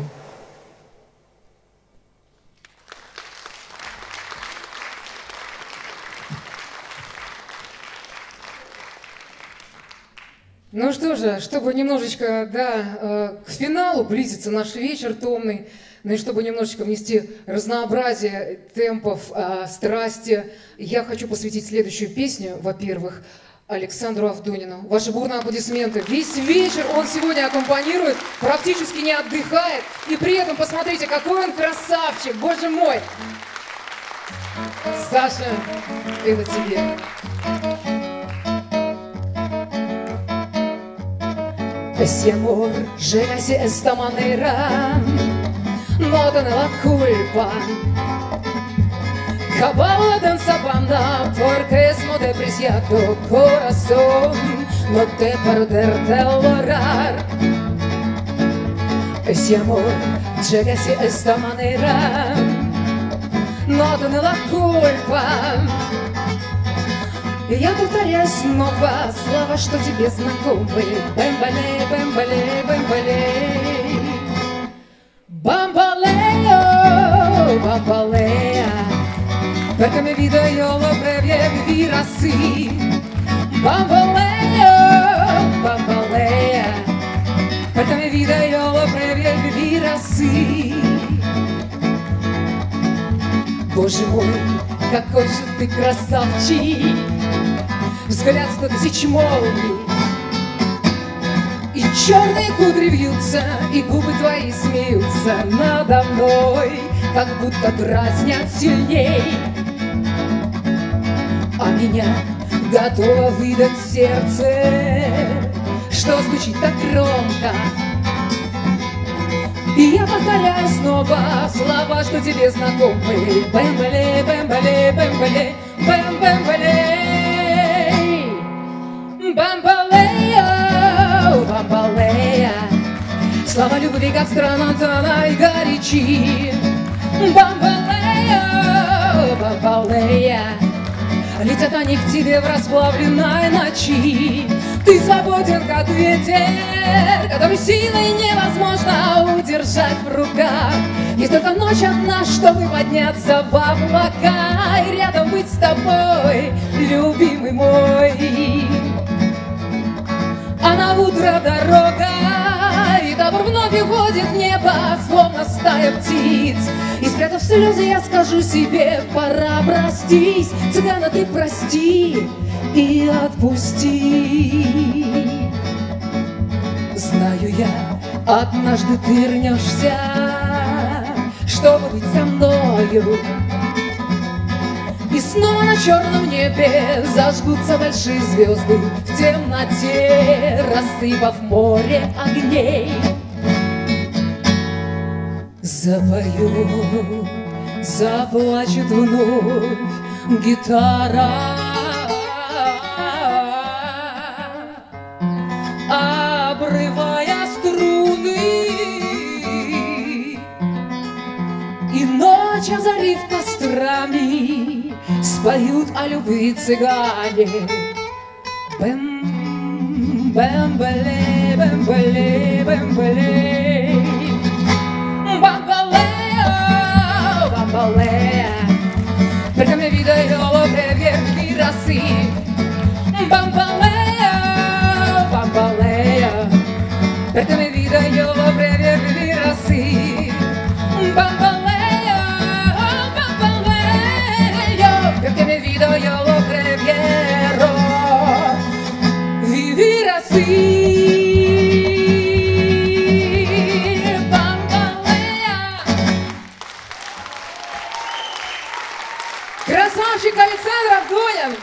Ну что же, чтобы немножечко, да, к финалу близится наш вечер томный, ну и чтобы немножечко внести разнообразие темпов, страсти, я хочу посвятить следующую песню, во-первых, Александру Авдонину. Ваши бурные аплодисменты. Весь вечер он сегодня аккомпанирует, практически не отдыхает, и при этом посмотрите, какой он красавчик, боже мой! Саша, это тебе. Ese amor llega así de esta manera, no tiene la culpa. Acababa danza banda porque es muy depreciado corazón, no te perderte el orar. Ese amor llega así de esta manera, no tiene la culpa. И я повторяю снова слова, что тебе знакомы. Бэмбалей, бэмбалей, бэмбалей. Бамбалео, бамбалея. Perché mi vedo io lo previe vivere así. Bambaleo, bambalea. Perché mi vedo io lo previe vivere así. Боже мой, какой же ты красавчик! Взгляд сто тысяч молний, и черные кудри вьются, и губы твои смеются надо мной, как будто дразнят сильней. А меня готово выдать сердце, что стучит так громко. И я повторяю снова слова, что тебе знакомы. Бэмбалей, бэмбалей, бэмбалей, бэм-бэмбалей. Бамбалея, бамбалея. Слова любви, как страна тона и горячи. Бамбалея, бамбалея. Летят они к тебе в расплавленной ночи. Ты свободен, как ветер, который силой невозможно удержать в руках. Есть только ночь одна, чтобы подняться в облака и рядом быть с тобой, любимый мой. А на утро дорога, и добр вновь уходит в небо, словно стая птиц. И спрятав слезы, я скажу себе, пора простись. Цыгана, ты прости и отпусти. Знаю я, однажды ты вернешься, чтобы быть со мною. И снова на черном небе зажгутся большие звезды, в темноте рассыпав море огней. Запою, заплачет вновь гитара, обрывая струны, и ночь, озарив кострами, споют о любви цыгане. Бэм, бэмбалей, бэмбалей, бэмбалей. Бамбалео, бамбалея. Perché mi vedo io lo previe vivere así. Bambaleo, perché mi vida io vorrei vivere así. Bambaleo, bambaleo, perché mi vida io vorrei vivere así. Красавчик Александр Авдонин!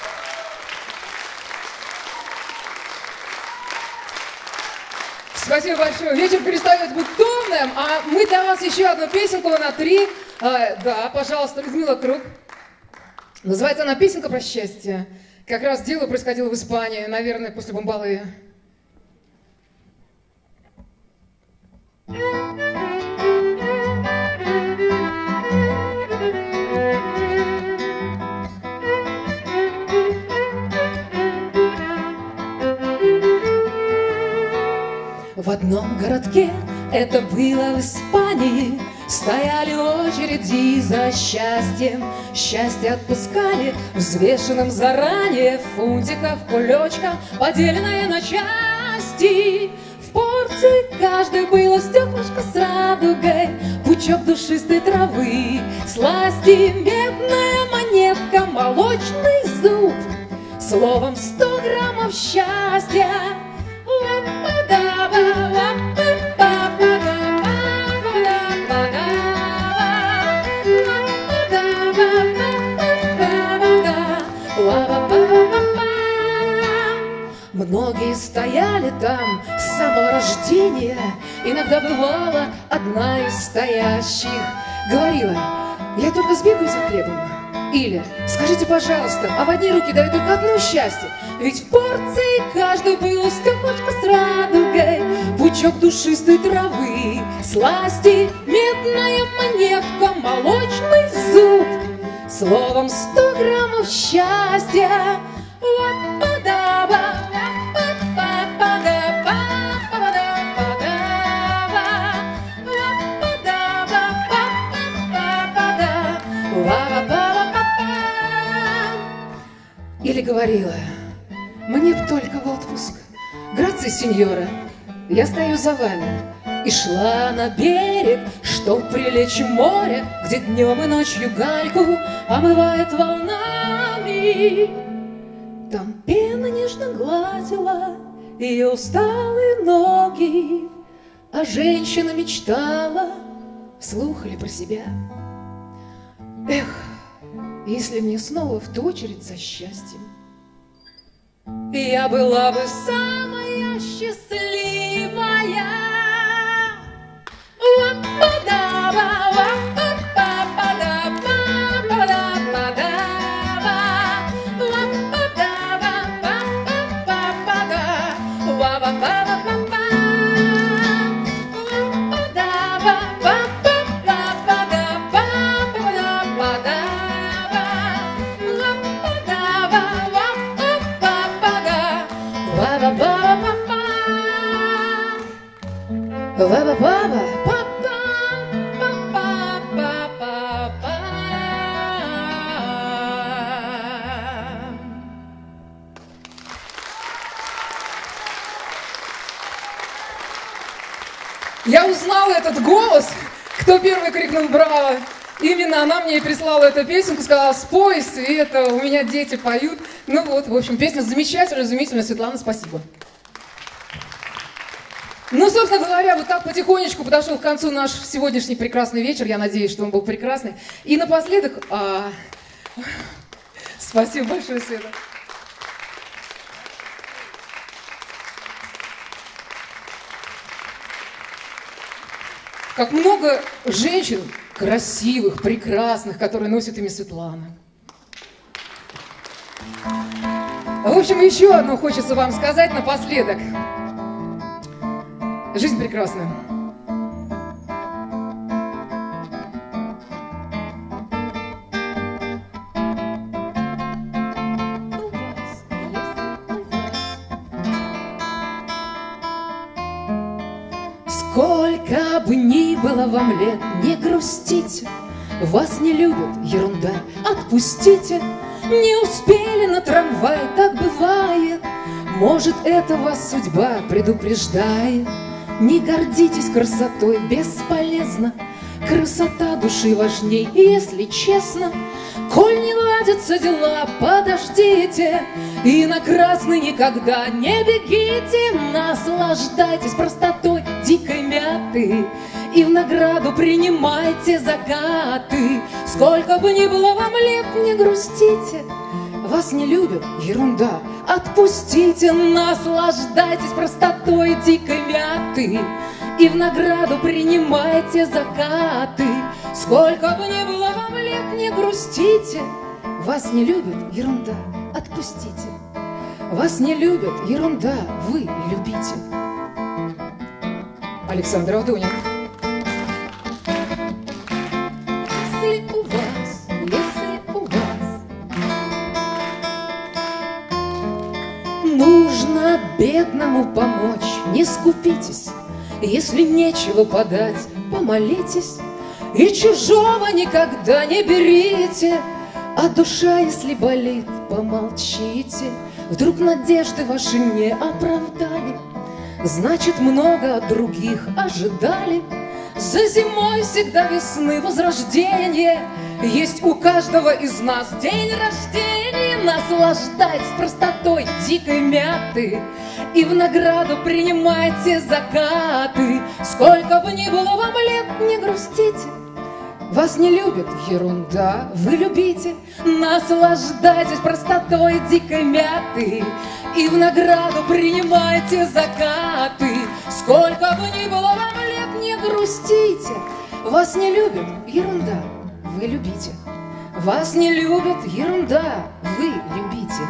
Спасибо большое. Вечер перестает быть томным, а мы для вас еще одну песенку на три. А, да, пожалуйста, Людмила Круг. Называется она «Песенка про счастье». Как раз дело происходило в Испании, наверное, после Бомбалы. В одном городке, это было в Испании, стояли очереди за счастьем. Счастье отпускали взвешенным заранее, в фунтиках, кулечках, поделенное на части. В порции каждой было стеклышко с радугой, пучок душистой травы, сласти, медная монетка, молочный зуб. Словом, сто граммов счастья. Многие стояли там с самого рождения. Иногда бывала одна из стоящих говорила: я только сбегаю за хлебом. Или скажите, пожалуйста, а в одни руки дают только одно счастье. Ведь в порции каждой было стеклышко с радугой, пучок душистой травы, сласти, медная монетка, молочный зуб. Словом, сто граммов счастья. Или говорила: мне б только в отпуск, грации, сеньора, я стою за вами. И шла на берег, чтоб прилечь в море, где днем и ночью гальку омывает волнами. Там пена нежно гладила ее усталые ноги, а женщина мечтала вслух или про себя: эх, если мне снова в ту очередь за счастьем, я была бы самая счастливая. Я узнала этот голос, кто первый крикнул «Браво!». Именно она мне прислала эту песенку, сказала: спой, Света, у меня дети поют. Ну вот, в общем, песня замечательная, изумительная. Светлана, спасибо. Ну, собственно говоря, вот так потихонечку подошел к концу наш сегодняшний прекрасный вечер. Я надеюсь, что он был прекрасный. И напоследок... А... Спасибо большое, Света. Как много женщин красивых, прекрасных, которые носят имя Светлана. В общем, еще одно хочется вам сказать напоследок. Жизнь прекрасна. Сколько бы ни было вам лет, не грустите, вас не любят, ерунда, отпустите. Не успели на трамвай, так бывает, Может, это вас судьба предупреждает. Не гордитесь красотой, бесполезно. Красота души важней, если честно. Коль не ладятся дела, подождите, и на красный никогда не бегите. Наслаждайтесь простотой дикой мяты и в награду принимайте закаты. Сколько бы ни было вам лет, не грустите. Вас не любят, ерунда, отпустите. Наслаждайтесь простотой дикой мяты и в награду принимайте закаты. Сколько бы ни было вам лет, не грустите. Вас не любят, ерунда, отпустите. Вас не любят, ерунда, вы любите. Александр Авдонин. Если у вас, если у вас нужно бедному помочь, не скупитесь. Если нечего подать, помолитесь. И чужого никогда не берите. А душа, если болит, помолчите. Вдруг надежды ваши не оправдали, значит, много от других ожидали. За зимой всегда весны возрождение. Есть у каждого из нас день рождения. Наслаждайтесь простотой дикой мяты и в награду принимайте закаты. Сколько бы ни было вам лет, не грустите. Вас не любят, ерунда, вы любите. Наслаждайтесь простотой дикой мяты и в награду принимайте закаты. Сколько бы ни было вам лет, не грустите. Вас не любят, ерунда, вы любите. Вас не любят, ерунда, вы любите.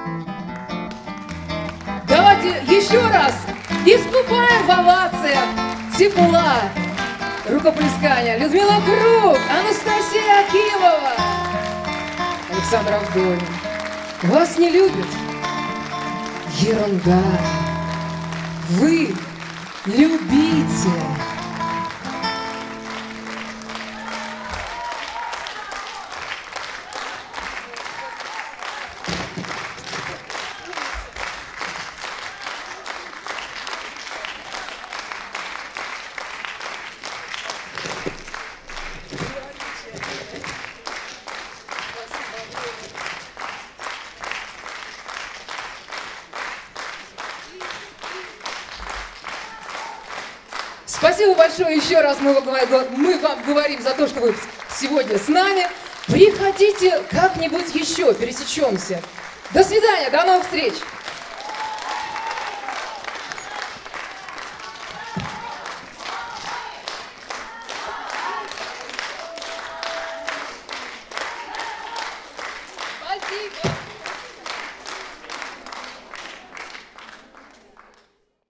Давайте еще раз искупаем в овациях тепла, рукоплескания. Людмила Круг, Анастасия Акимова, Александр Авдонин. Вас не любят, ерунда, вы любите. Спасибо большое еще раз мы вам, мы вам говорим за то, что вы сегодня с нами. Приходите как-нибудь еще, пересечемся. До свидания, до новых встреч!